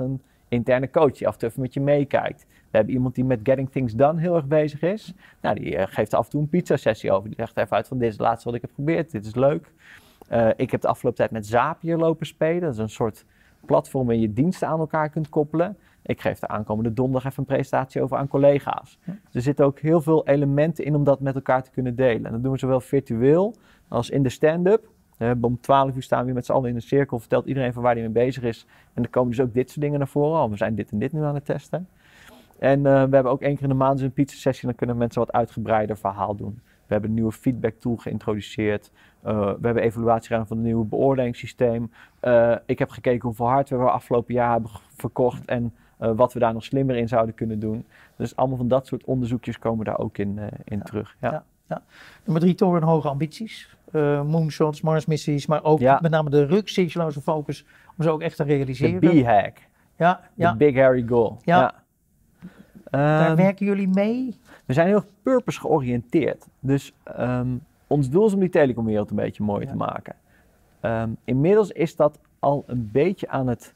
interne coach die af en toe even met je meekijkt. We hebben iemand die met Getting Things Done heel erg bezig is. Nou, die geeft af en toe een pizza-sessie over. Die legt even uit van dit is het laatste wat ik heb geprobeerd, dit is leuk. Ik heb de afgelopen tijd met Zapier lopen spelen. Dat is een soort platform waar je diensten aan elkaar kunt koppelen. Ik geef de aankomende donderdag even een presentatie over aan collega's. Ja. Er zitten ook heel veel elementen in om dat met elkaar te kunnen delen. En dat doen we zowel virtueel als in de stand-up. Om 12 uur staan we weer met z'n allen in een cirkel. Vertelt iedereen van waar hij mee bezig is. En dan komen dus ook dit soort dingen naar voren. Oh, we zijn dit en dit nu aan het testen. En we hebben ook 1 keer in de maand een pizza-sessie. Dan kunnen mensen wat uitgebreider verhaal doen. We hebben een nieuwe feedback tool geïntroduceerd. We hebben evaluatie gedaan van het nieuwe beoordelingssysteem. Ik heb gekeken hoeveel hardware we afgelopen jaar hebben verkocht. En wat we daar nog slimmer in zouden kunnen doen. Dus allemaal van dat soort onderzoekjes komen daar ook in terug. Ja. Ja. Nummer 3, torenhoge ambities. Moonshots, Marsmissies, maar ook met name de rukzichtloze focus om ze ook echt te realiseren. De B-hack. Ja. De Big Hairy Goal. Ja. Daar werken jullie mee? We zijn heel erg purpose georiënteerd. Dus ons doel is om die telecomwereld een beetje mooier te maken. Inmiddels is dat al een beetje aan het...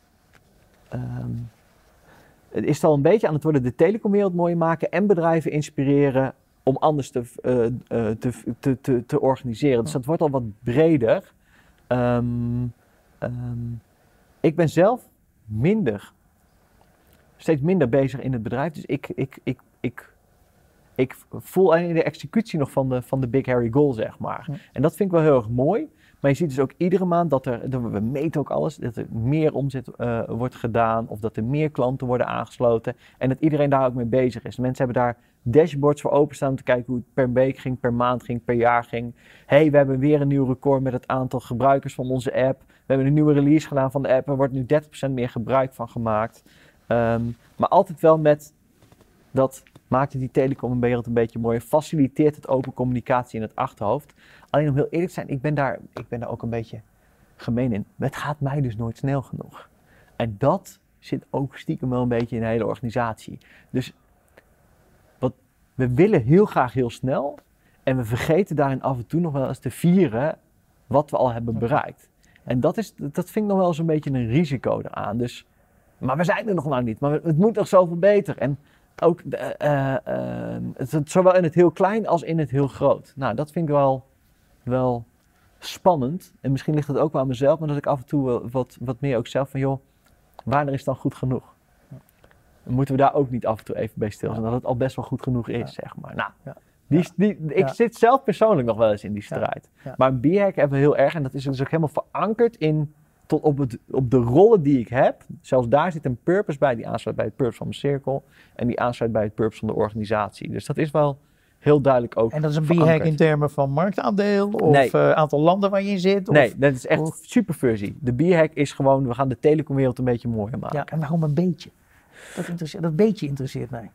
Het is al een beetje aan het worden de telecomwereld mooier maken en bedrijven inspireren om anders te organiseren. Dus dat wordt al wat breder. Ik ben zelf steeds minder bezig in het bedrijf. Dus ik voel in de executie nog van de Big Hairy Goal, zeg maar. Ja. En dat vind ik wel heel erg mooi. Maar je ziet dus ook iedere maand dat we meten ook alles, dat er meer omzet wordt gedaan of dat er meer klanten worden aangesloten en dat iedereen daar ook mee bezig is. Mensen hebben daar dashboards voor openstaan om te kijken hoe het per week ging, per maand ging, per jaar ging. We hebben weer een nieuw record met het aantal gebruikers van onze app. We hebben een nieuwe release gedaan van de app. Er wordt nu 30% meer gebruik van gemaakt. Maar altijd wel met dat maakt die telecomwereld een beetje mooier, faciliteert het open communicatie in het achterhoofd. Alleen om heel eerlijk te zijn, ik ben daar ook een beetje gemeen in. Het gaat mij dus nooit snel genoeg. En dat zit ook stiekem wel een beetje in de hele organisatie. Dus we willen heel graag heel snel en we vergeten daarin af en toe nog wel eens te vieren wat we al hebben bereikt. En dat vind ik nog wel eens een beetje een risico eraan. Dus, maar we zijn er nog lang niet, maar het moet nog zoveel beter. En ook zowel in het heel klein als in het heel groot. Nou, dat vind ik wel spannend. En misschien ligt het ook wel aan mezelf, maar dat ik af en toe wat meer ook zelf van, joh, wanneer is het dan goed genoeg? Dan moeten we daar ook niet af en toe even bij stilstaan, dat het al best wel goed genoeg is, zeg maar. Nou, ik zit zelf persoonlijk nog wel eens in die strijd. Ja. Maar een B-hack hebben we heel erg, en dat is dus ook helemaal verankerd tot op de rollen die ik heb. Zelfs daar zit een purpose bij, die aansluit bij het purpose van mijn cirkel en die aansluit bij het purpose van de organisatie. Dus dat is wel heel duidelijk ook. En dat is een B-hack in termen van marktaandeel of aantal landen waar je in zit? Nee, dat is echt superfusie. De B-hack is gewoon, we gaan de telecomwereld een beetje mooier maken. Ja, en waarom een beetje? Dat beetje interesseert mij.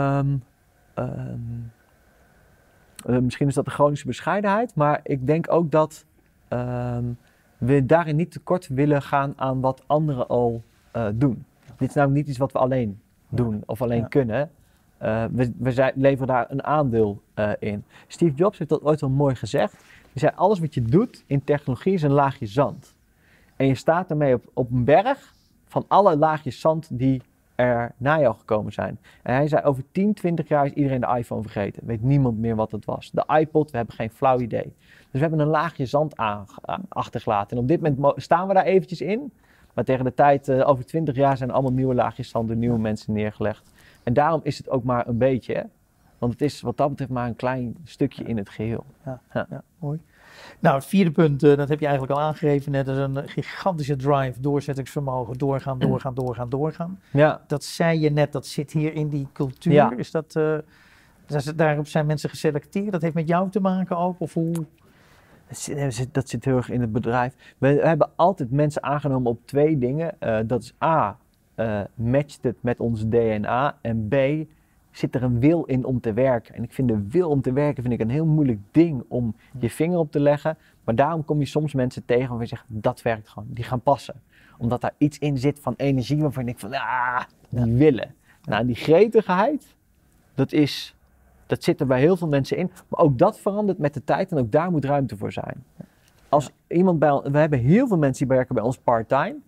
Misschien is dat de chronische bescheidenheid, maar ik denk ook dat we daarin niet tekort willen gaan aan wat anderen al doen. Dit is namelijk niet iets wat we alleen doen of alleen kunnen. We leveren daar een aandeel in. Steve Jobs heeft dat ooit wel mooi gezegd. Hij zei, alles wat je doet in technologie is een laagje zand. En je staat ermee op een berg van alle laagjes zand die er na jou gekomen zijn. En hij zei, over 10, 20 jaar is iedereen de iPhone vergeten. Weet niemand meer wat het was. De iPod, we hebben geen flauw idee. Dus we hebben een laagje zand achtergelaten. En op dit moment staan we daar eventjes in. Maar tegen de tijd, over 20 jaar zijn er allemaal nieuwe laagjes zand door nieuwe mensen neergelegd. En daarom is het ook maar een beetje. Hè? Want het is wat dat betreft maar een klein stukje in het geheel. Ja, mooi. Nou, het vierde punt, dat heb je eigenlijk al aangegeven net, is een gigantische drive, doorzettingsvermogen, doorgaan. Ja. Dat zei je net, dat zit hier in die cultuur. Ja. Is dat, daarop zijn mensen geselecteerd? Dat heeft met jou te maken ook? Of hoe? Dat zit heel erg in het bedrijf. We hebben altijd mensen aangenomen op 2 dingen. Dat is A, matcht het met ons DNA en B, zit er een wil in om te werken. En ik vind de wil om te werken een heel moeilijk ding om je vinger op te leggen. Maar daarom kom je soms mensen tegen waarvan je zegt, dat werkt gewoon. Die gaan passen. Omdat daar iets in zit van energie waarvan ik denk van, die willen. Nou, die gretigheid, dat zit er bij heel veel mensen in. Maar ook dat verandert met de tijd en ook daar moet ruimte voor zijn. Als iemand we hebben heel veel mensen die werken bij ons part-time.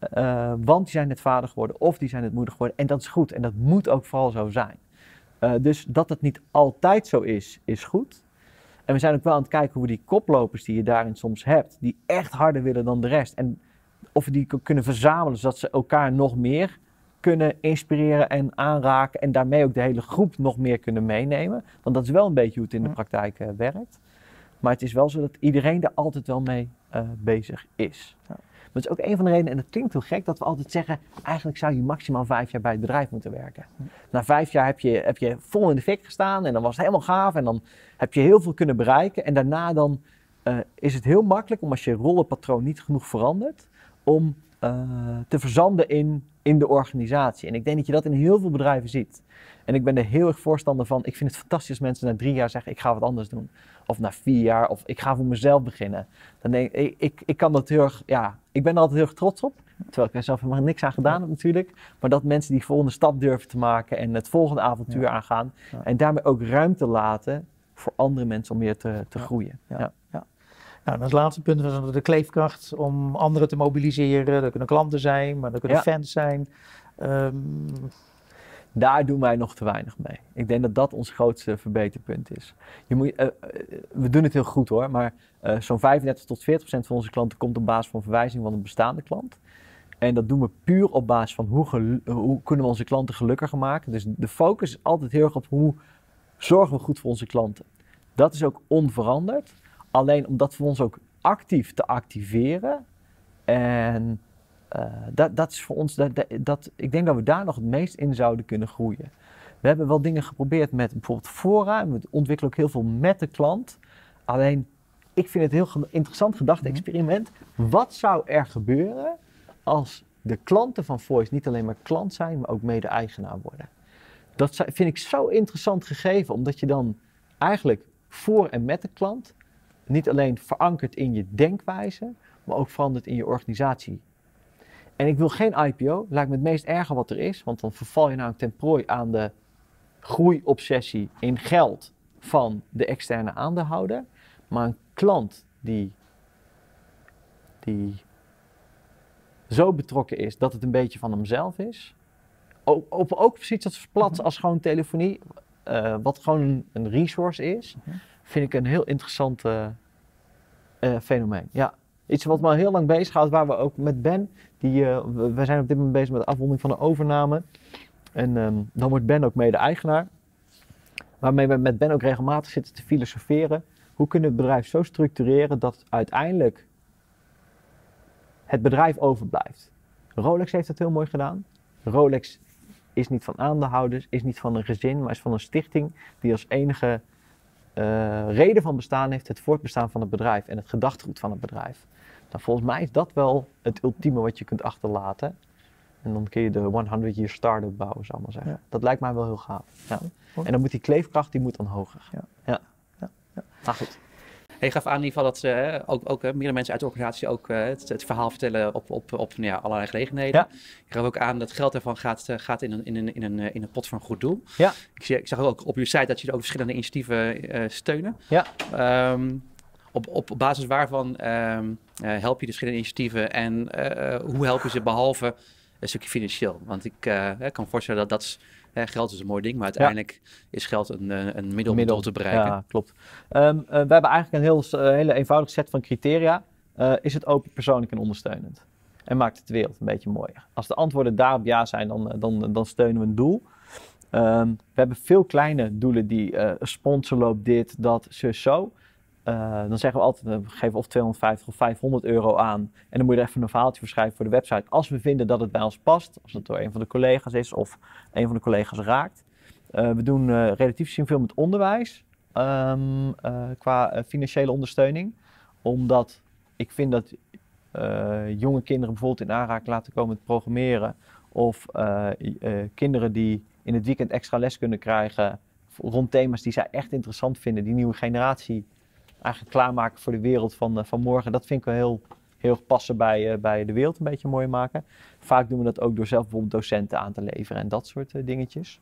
want die zijn net vader geworden of die zijn net moeder geworden. En dat is goed en dat moet ook vooral zo zijn. Dus dat het niet altijd zo is goed. En we zijn ook wel aan het kijken hoe die koplopers die je daarin soms hebt, die echt harder willen dan de rest. En of we die kunnen verzamelen zodat ze elkaar nog meer kunnen inspireren en aanraken. En daarmee ook de hele groep nog meer kunnen meenemen. Want dat is wel een beetje hoe het in de praktijk werkt. Maar het is wel zo dat iedereen er altijd wel mee bezig is. Ja. Dat is ook een van de redenen, en dat klinkt heel gek, dat we altijd zeggen, eigenlijk zou je maximaal 5 jaar bij het bedrijf moeten werken. Na 5 jaar heb je vol in de fik gestaan en dan was het helemaal gaaf en dan heb je heel veel kunnen bereiken. En daarna dan is het heel makkelijk om als je rollenpatroon niet genoeg verandert, om te verzanden in de organisatie. En ik denk dat je dat in heel veel bedrijven ziet. En ik ben er heel erg voorstander van. Ik vind het fantastisch als mensen na 3 jaar zeggen, ik ga wat anders doen. Of na 4 jaar, of ik ga voor mezelf beginnen. Dan denk ik kan dat heel erg, ik ben er altijd heel erg trots op. Terwijl ik er zelf helemaal niks aan gedaan heb natuurlijk. Maar dat mensen die volgende stap durven te maken en het volgende avontuur aangaan. Ja. En daarmee ook ruimte laten voor andere mensen om meer te groeien. Ja. Nou, en als laatste punt was de kleefkracht om anderen te mobiliseren. Dat kunnen klanten zijn, maar dat kunnen fans zijn. Daar doen wij nog te weinig mee. Ik denk dat dat ons grootste verbeterpunt is. We doen het heel goed hoor, maar zo'n 35 tot 40% van onze klanten komt op basis van verwijzing van een bestaande klant. En dat doen we puur op basis van hoe kunnen we onze klanten gelukkiger maken. Dus de focus is altijd heel erg op hoe zorgen we goed voor onze klanten. Dat is ook onveranderd. Alleen om dat voor ons ook actief te activeren. En dat is voor ons, ik denk dat we daar nog het meest in zouden kunnen groeien. We hebben wel dingen geprobeerd met bijvoorbeeld fora. En we ontwikkelen ook heel veel met de klant. Alleen, ik vind het een heel interessant gedachte-experiment. Wat zou er gebeuren als de klanten van Voice niet alleen maar klant zijn, maar ook mede-eigenaar worden? Dat vind ik zo interessant gegeven, omdat je dan eigenlijk voor en met de klant niet alleen verankert in je denkwijze, maar ook verandert in je organisatie. En ik wil geen IPO, lijkt me het meest erge wat er is, want dan verval je namelijk ten prooi aan de groeiobsessie in geld van de externe aandeelhouder. Maar een klant die zo betrokken is dat het een beetje van hemzelf is, ook precies dat plat als gewoon telefonie, wat gewoon een resource is, vind ik een heel interessant fenomeen. Ja. Iets wat me al heel lang bezighoudt, waar we ook met Ben, we zijn op dit moment bezig met de afronding van de overname. En dan wordt Ben ook mede-eigenaar. Waarmee we met Ben ook regelmatig zitten te filosoferen. Hoe kunnen we het bedrijf zo structureren dat uiteindelijk het bedrijf overblijft. Rolex heeft het heel mooi gedaan. Rolex is niet van aandeelhouders, is niet van een gezin, maar is van een stichting die als enige reden van bestaan heeft het voortbestaan van het bedrijf en het gedachtegoed van het bedrijf. Nou, volgens mij is dat wel het ultieme wat je kunt achterlaten. En dan kun je de 100-year startup bouwen, zou ik maar zeggen. Ja. Dat lijkt mij wel heel gaaf. Ja. En dan moet die kleefkracht, die moet dan hoger. Ja. Nou goed. Je gaf aan in ieder geval dat ook meerdere mensen uit de organisatie ook het verhaal vertellen op allerlei gelegenheden. Ja. Je gaf ook aan dat geld ervan gaat in een pot voor een goed doel. Ja. Ik zag ook op uw site dat jullie ook verschillende initiatieven steunen. Ja. Op basis waarvan help je de verschillende initiatieven en hoe help je ze behalve een stukje financieel? Want ik kan me voorstellen dat geld is een mooi ding, maar uiteindelijk is geld een middel om doel te bereiken. Ja, klopt. We hebben eigenlijk een hele eenvoudige set van criteria. Is het open, persoonlijk en ondersteunend? En maakt het de wereld een beetje mooier. Als de antwoorden daarop ja zijn, dan steunen we een doel. We hebben veel kleine doelen die sponsor loopt dit, dat, zo. Dan zeggen we altijd, we geven of 250 of 500 euro aan. En dan moet je er even een verhaaltje voor schrijven voor de website. Als we vinden dat het bij ons past. Als het door een van de collega's is of een van de collega's raakt. We doen relatief gezien veel met onderwijs. Qua financiële ondersteuning. Omdat ik vind dat jonge kinderen bijvoorbeeld in aanraking laten komen met programmeren. Of kinderen die in het weekend extra les kunnen krijgen. Rond thema's die zij echt interessant vinden. Die nieuwe generatie eigenlijk klaarmaken voor de wereld van morgen. Dat vind ik wel heel erg passen bij de wereld een beetje mooi maken. Vaak doen we dat ook door zelf bijvoorbeeld docenten aan te leveren en dat soort dingetjes.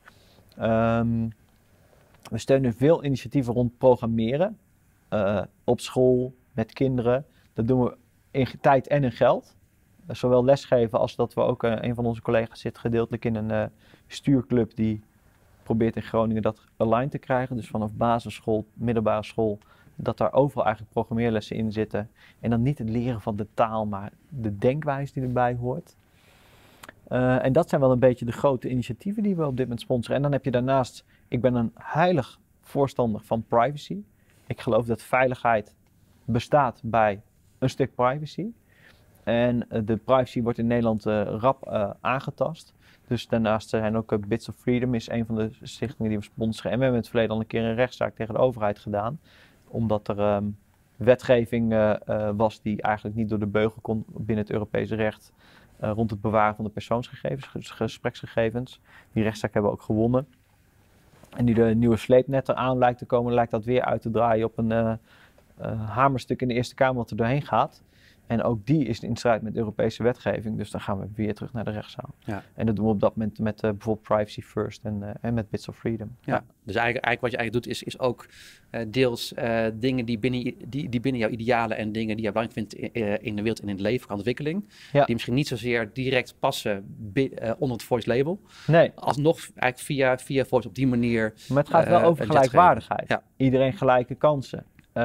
We steunen veel initiatieven rond programmeren. Op school, met kinderen. Dat doen we in tijd en in geld. zowel lesgeven als dat we ook een van onze collega's zit gedeeltelijk in een stuurclub die probeert in Groningen dat aligned te krijgen. Dus vanaf basisschool, middelbare school, dat daar overal eigenlijk programmeerlessen in zitten. En dan niet het leren van de taal, maar de denkwijze die erbij hoort. En dat zijn wel een beetje de grote initiatieven die we op dit moment sponsoren. En dan heb je daarnaast, ik ben een heilig voorstander van privacy. Ik geloof dat veiligheid bestaat bij een stuk privacy. En de privacy wordt in Nederland rap aangetast. Dus daarnaast zijn ook Bits of Freedom is een van de stichtingen die we sponsoren. En we hebben in het verleden al een keer een rechtszaak tegen de overheid gedaan. Omdat er wetgeving was die eigenlijk niet door de beugel kon binnen het Europese recht. Rond het bewaren van de persoonsgegevens, gespreksgegevens. Die rechtszaak hebben we ook gewonnen. En nu de nieuwe sleepnet eraan lijkt te komen, lijkt dat weer uit te draaien op een hamerstuk in de Eerste Kamer wat er doorheen gaat. En ook die is in strijd met Europese wetgeving, dus dan gaan we weer terug naar de rechtszaal. Ja. En dat doen we op dat moment met bijvoorbeeld Privacy First en met Bits of Freedom. Ja. Dus eigenlijk wat je eigenlijk doet is ook deels dingen die binnen jouw idealen en dingen die je belangrijk vindt in de wereld en in het leven, qua ontwikkeling, die misschien niet zozeer direct passen onder het Voice label. Nee. Alsnog eigenlijk via Voice op die manier. Maar het gaat wel over gelijkwaardigheid. Ja. Iedereen gelijke kansen.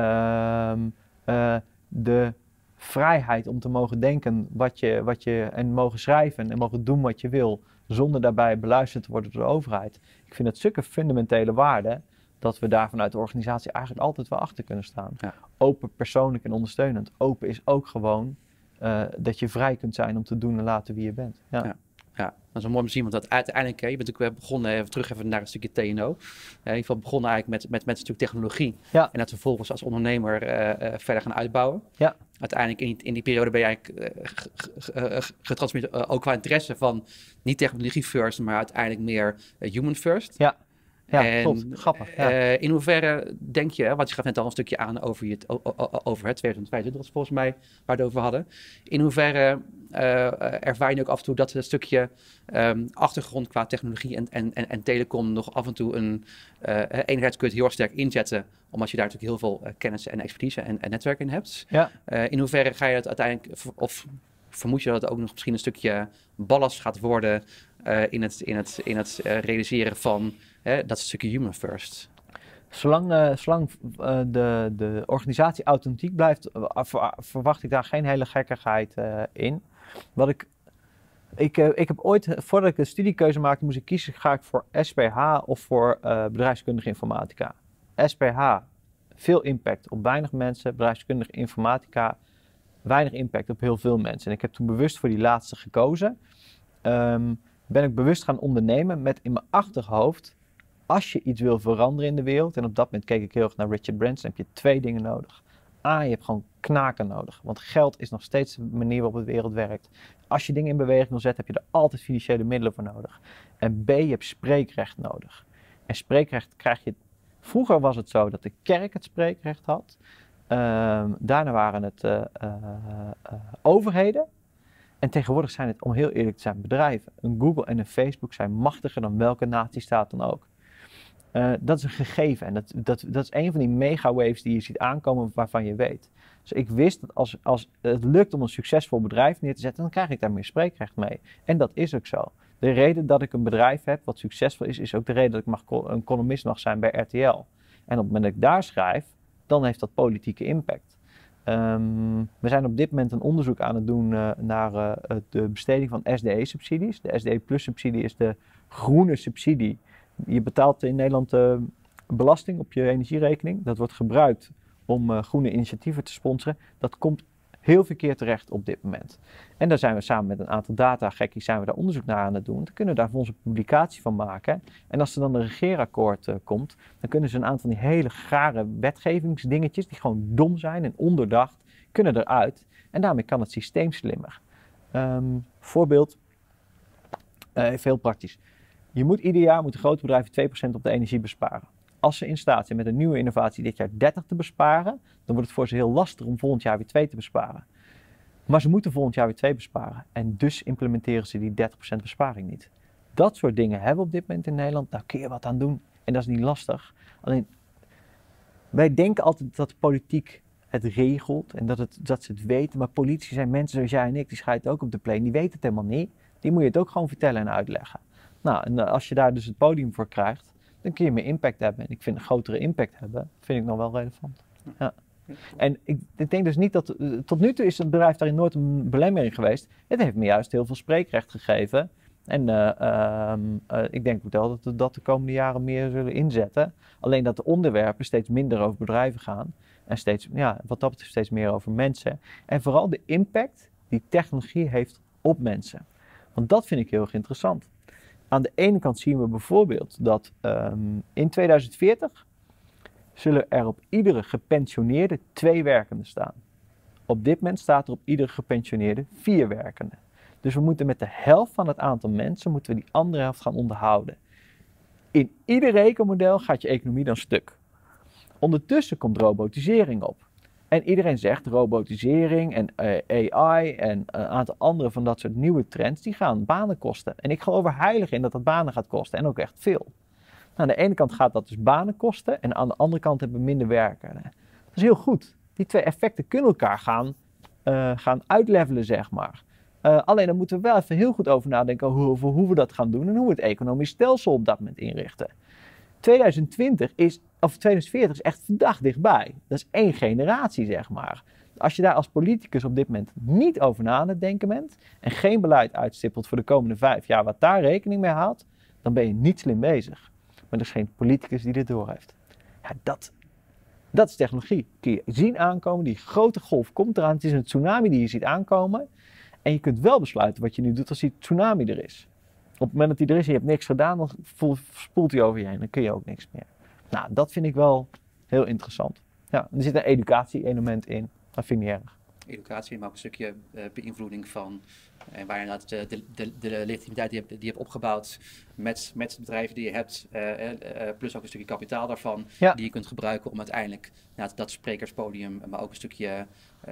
De vrijheid om te mogen denken wat je en mogen schrijven en mogen doen wat je wil, zonder daarbij beluisterd te worden door de overheid. Ik vind het zulke fundamentele waarden dat we daar vanuit de organisatie eigenlijk altijd wel achter kunnen staan. Ja. Open, persoonlijk en ondersteunend. Open is ook gewoon dat je vrij kunt zijn om te doen en laten wie je bent. Ja. Ja. Ja, dat is wel mooi om te zien, want dat uiteindelijk, je bent natuurlijk begonnen, even naar een stukje TNO. In ieder geval begonnen eigenlijk met een stuk technologie. Ja. En dat vervolgens als ondernemer verder gaan uitbouwen. Ja. Uiteindelijk in die periode ben je eigenlijk getransformeerd ook qua interesse van niet technologie first, maar uiteindelijk meer human first. Ja. Ja, klopt. Grappig. Ja. In hoeverre denk je, want je gaf net al een stukje aan over het 2022, dat is volgens mij waar we het over hadden. In hoeverre ervaar je ook af en toe dat het stukje achtergrond qua technologie en telecom nog af en toe enerzijds kun je het heel erg sterk inzetten, omdat je daar natuurlijk heel veel kennis en expertise en netwerk in hebt. Ja. In hoeverre ga je het uiteindelijk, of vermoed je dat het ook nog misschien een stukje ballast gaat worden in het realiseren van dat stukje human first? Zolang de organisatie authentiek blijft, verwacht ik daar geen hele gekkigheid in. Ik heb ooit, voordat ik de studiekeuze maakte, moest ik kiezen, ga ik voor SPH of voor bedrijfskundige informatica. SPH, veel impact op weinig mensen, bedrijfskundige informatica, weinig impact op heel veel mensen. En ik heb toen bewust voor die laatste gekozen. Ben ik bewust gaan ondernemen met in mijn achterhoofd, als je iets wil veranderen in de wereld, en op dat moment keek ik heel erg naar Richard Branson, heb je 2 dingen nodig. A, je hebt gewoon knaken nodig, want geld is nog steeds de manier waarop de wereld werkt. Als je dingen in beweging wil zetten, heb je er altijd financiële middelen voor nodig. En B, je hebt spreekrecht nodig. En spreekrecht krijg je, vroeger was het zo dat de kerk het spreekrecht had, daarna waren het overheden. En tegenwoordig zijn het, om heel eerlijk te zijn, bedrijven. Een Google en een Facebook zijn machtiger dan welke natiestaat dan ook. Dat is een gegeven en dat is een van die megawaves die je ziet aankomen waarvan je weet. Dus ik wist dat als het lukt om een succesvol bedrijf neer te zetten, dan krijg ik daar meer spreekrecht mee. En dat is ook zo. De reden dat ik een bedrijf heb wat succesvol is ook de reden dat ik een columnist mag zijn bij RTL. En op het moment dat ik daar schrijf, dan heeft dat politieke impact. We zijn op dit moment een onderzoek aan het doen naar de besteding van SDE-subsidies. De SDE-plus-subsidie is de groene subsidie. Je betaalt in Nederland belasting op je energierekening. Dat wordt gebruikt om groene initiatieven te sponsoren. Dat komt heel verkeerd terecht op dit moment. En daar zijn we samen met een aantal datagekkies zijn we daar onderzoek naar aan het doen. Dan kunnen we daar voor ons een publicatie van maken. En als er dan een regeerakkoord komt, dan kunnen ze een aantal van die hele gare wetgevingsdingetjes, die gewoon dom zijn en onderdacht, kunnen eruit. En daarmee kan het systeem slimmer. Voorbeeld, even heel praktisch. Ieder jaar moeten grote bedrijven 2% op de energie besparen. Als ze in staat zijn met een nieuwe innovatie dit jaar 30 te besparen, dan wordt het voor ze heel lastig om volgend jaar weer 2 te besparen. Maar ze moeten volgend jaar weer 2 besparen. En dus implementeren ze die 30% besparing niet. Dat soort dingen hebben we op dit moment in Nederland. Daar kun je wat aan doen. En dat is niet lastig. Alleen, wij denken altijd dat de politiek het regelt en dat ze het weten. Maar politici zijn mensen zoals jij en ik, die schijten ook op de plane, die weten het helemaal niet. Die moet je het ook gewoon vertellen en uitleggen. Nou, en als je daar dus het podium voor krijgt, dan kun je meer impact hebben. En ik vind een grotere impact hebben, vind ik nog wel relevant. Ja. En ik denk dus niet dat, tot nu toe is het bedrijf daarin nooit een belemmering geweest. Het heeft me juist heel veel spreekrecht gegeven. En ik denk wel dat we dat de komende jaren meer zullen inzetten. Alleen dat de onderwerpen steeds minder over bedrijven gaan. En steeds, ja, wat dat betreft steeds meer over mensen. En vooral de impact die technologie heeft op mensen. Want dat vind ik heel erg interessant. Aan de ene kant zien we bijvoorbeeld dat in 2040 zullen er op iedere gepensioneerde 2 werkenden staan. Op dit moment staat er op iedere gepensioneerde 4 werkenden. Dus we moeten met de helft van het aantal mensen moeten we die andere helft gaan onderhouden. In ieder rekenmodel gaat je economie dan stuk. Ondertussen komt robotisering op. En iedereen zegt robotisering en AI en een aantal andere van dat soort nieuwe trends, die gaan banen kosten. En ik geloof er heilig in dat dat banen gaat kosten en ook echt veel. Nou, aan de ene kant gaat dat dus banen kosten en aan de andere kant hebben we minder werken. Dat is heel goed. Die 2 effecten kunnen elkaar gaan uitlevelen, zeg maar. Alleen dan moeten we wel even heel goed over nadenken over hoe we dat gaan doen en hoe we het economisch stelsel op dat moment inrichten. 2040 is echt verdacht dichtbij. Dat is 1 generatie, zeg maar. Als je daar als politicus op dit moment niet over na aan het denken bent en geen beleid uitstippelt voor de komende 5 jaar wat daar rekening mee haalt, dan ben je niet slim bezig. Maar er is geen politicus die dit doorheeft. Ja, dat is technologie. Kun je zien aankomen, die grote golf komt eraan. Het is een tsunami die je ziet aankomen. En je kunt wel besluiten wat je nu doet als die tsunami er is. Op het moment dat die er is en je hebt niks gedaan, dan spoelt hij over je heen. Dan kun je ook niks meer. Nou, dat vind ik wel heel interessant. Ja, er zit een educatie-element in. Dat vind ik niet erg. Educatie, maar ook een stukje beïnvloeding van waar je inderdaad de legitimiteit die je hebt opgebouwd met de bedrijven die je hebt, plus ook een stukje kapitaal daarvan, die je kunt gebruiken om uiteindelijk dat sprekerspodium, maar ook een stukje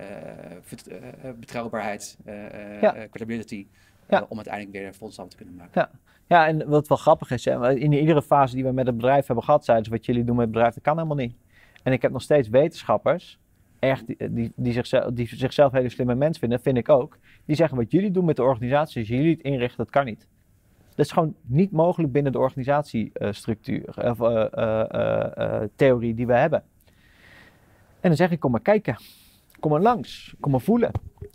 betrouwbaarheid, credibility, om uiteindelijk weer een volstap te kunnen maken. Ja, en wat wel grappig is, in iedere fase die we met het bedrijf hebben gehad, zeiden ze wat jullie doen met het bedrijf, dat kan helemaal niet. En ik heb nog steeds wetenschappers, echt, die zichzelf hele slimme mensen vinden, dat vind ik ook. Die zeggen wat jullie doen met de organisatie, als jullie het inrichten, dat kan niet. Dat is gewoon niet mogelijk binnen de organisatiestructuur of theorie die we hebben. En dan zeg ik, kom maar kijken. Kom maar langs. Kom maar voelen.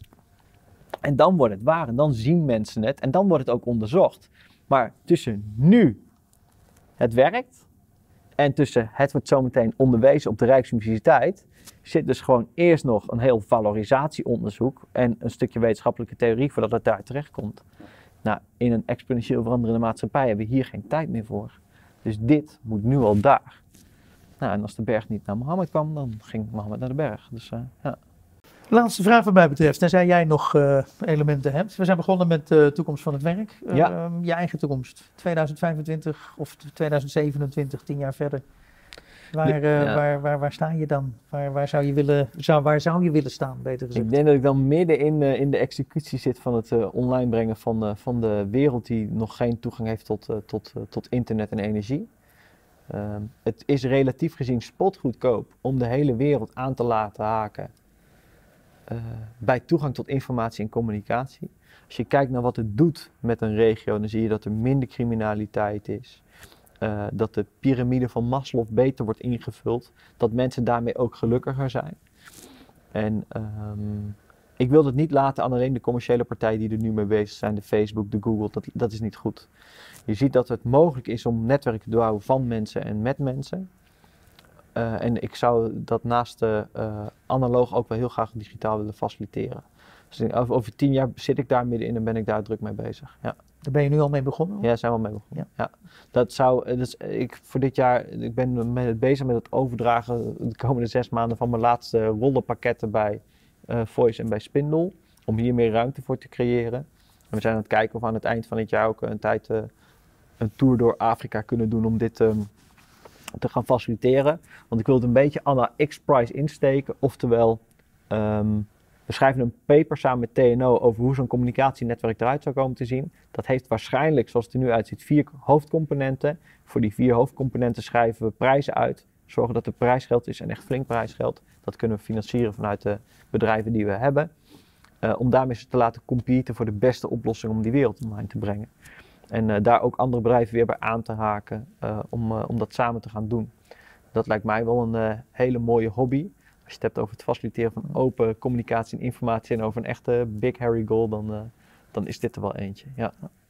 En dan wordt het waar en dan zien mensen het en dan wordt het ook onderzocht. Maar tussen nu het werkt en tussen het wordt zometeen onderwezen op de Rijksuniversiteit, zit dus gewoon eerst nog een heel valorisatieonderzoek en een stukje wetenschappelijke theorie voordat het daar terecht komt. Nou, in een exponentieel veranderende maatschappij hebben we hier geen tijd meer voor. Dus dit moet nu al daar. Nou, en als de berg niet naar Mohammed kwam, dan ging Mohammed naar de berg. Dus ja. Laatste vraag wat mij betreft, tenzij jij nog elementen hebt. We zijn begonnen met de toekomst van het werk. Je eigen toekomst, 2025 of 2027, 10 jaar verder. Waar sta je dan? Waar zou je willen staan, beter gezegd? Ik denk dat ik dan midden in de executie zit van het online brengen van de wereld die nog geen toegang heeft tot internet en energie. Het is relatief gezien spotgoedkoop om de hele wereld aan te laten haken bij toegang tot informatie en communicatie. Als je kijkt naar wat het doet met een regio, dan zie je dat er minder criminaliteit is. Dat de piramide van Maslow beter wordt ingevuld. Dat mensen daarmee ook gelukkiger zijn. En ik wil het niet laten aan alleen de commerciële partijen die er nu mee bezig zijn. De Facebook, de Google, dat is niet goed. Je ziet dat het mogelijk is om netwerken te bouwen van mensen en met mensen. En ik zou dat naast analoog ook wel heel graag digitaal willen faciliteren. Dus over 10 jaar zit ik daar middenin en ben ik daar druk mee bezig. Ja. Daar ben je nu al mee begonnen? Ja, zijn we al mee begonnen. Ja. Voor dit jaar, ik ben bezig met het overdragen de komende 6 maanden van mijn laatste rollenpakketten bij Voice en bij Spindle. Om hier meer ruimte voor te creëren. En we zijn aan het kijken of we aan het eind van dit jaar ook een een tour door Afrika kunnen doen om dit te gaan faciliteren. Want ik wil het een beetje à la X-Prize insteken. Oftewel, we schrijven een paper samen met TNO over hoe zo'n communicatienetwerk eruit zou komen te zien. Dat heeft waarschijnlijk, zoals het er nu uitziet, 4 hoofdcomponenten. Voor die 4 hoofdcomponenten schrijven we prijzen uit Zorgen dat er prijsgeld is en echt flink prijsgeld. Dat kunnen we financieren vanuit de bedrijven die we hebben. Om daarmee te laten competen voor de beste oplossing om die wereld online te brengen. En daar ook andere bedrijven weer bij aan te haken om dat samen te gaan doen. Dat lijkt mij wel een hele mooie hobby. Als je het hebt over het faciliteren van open communicatie en informatie en over een echte big hairy goal, dan is dit er wel eentje. Ja.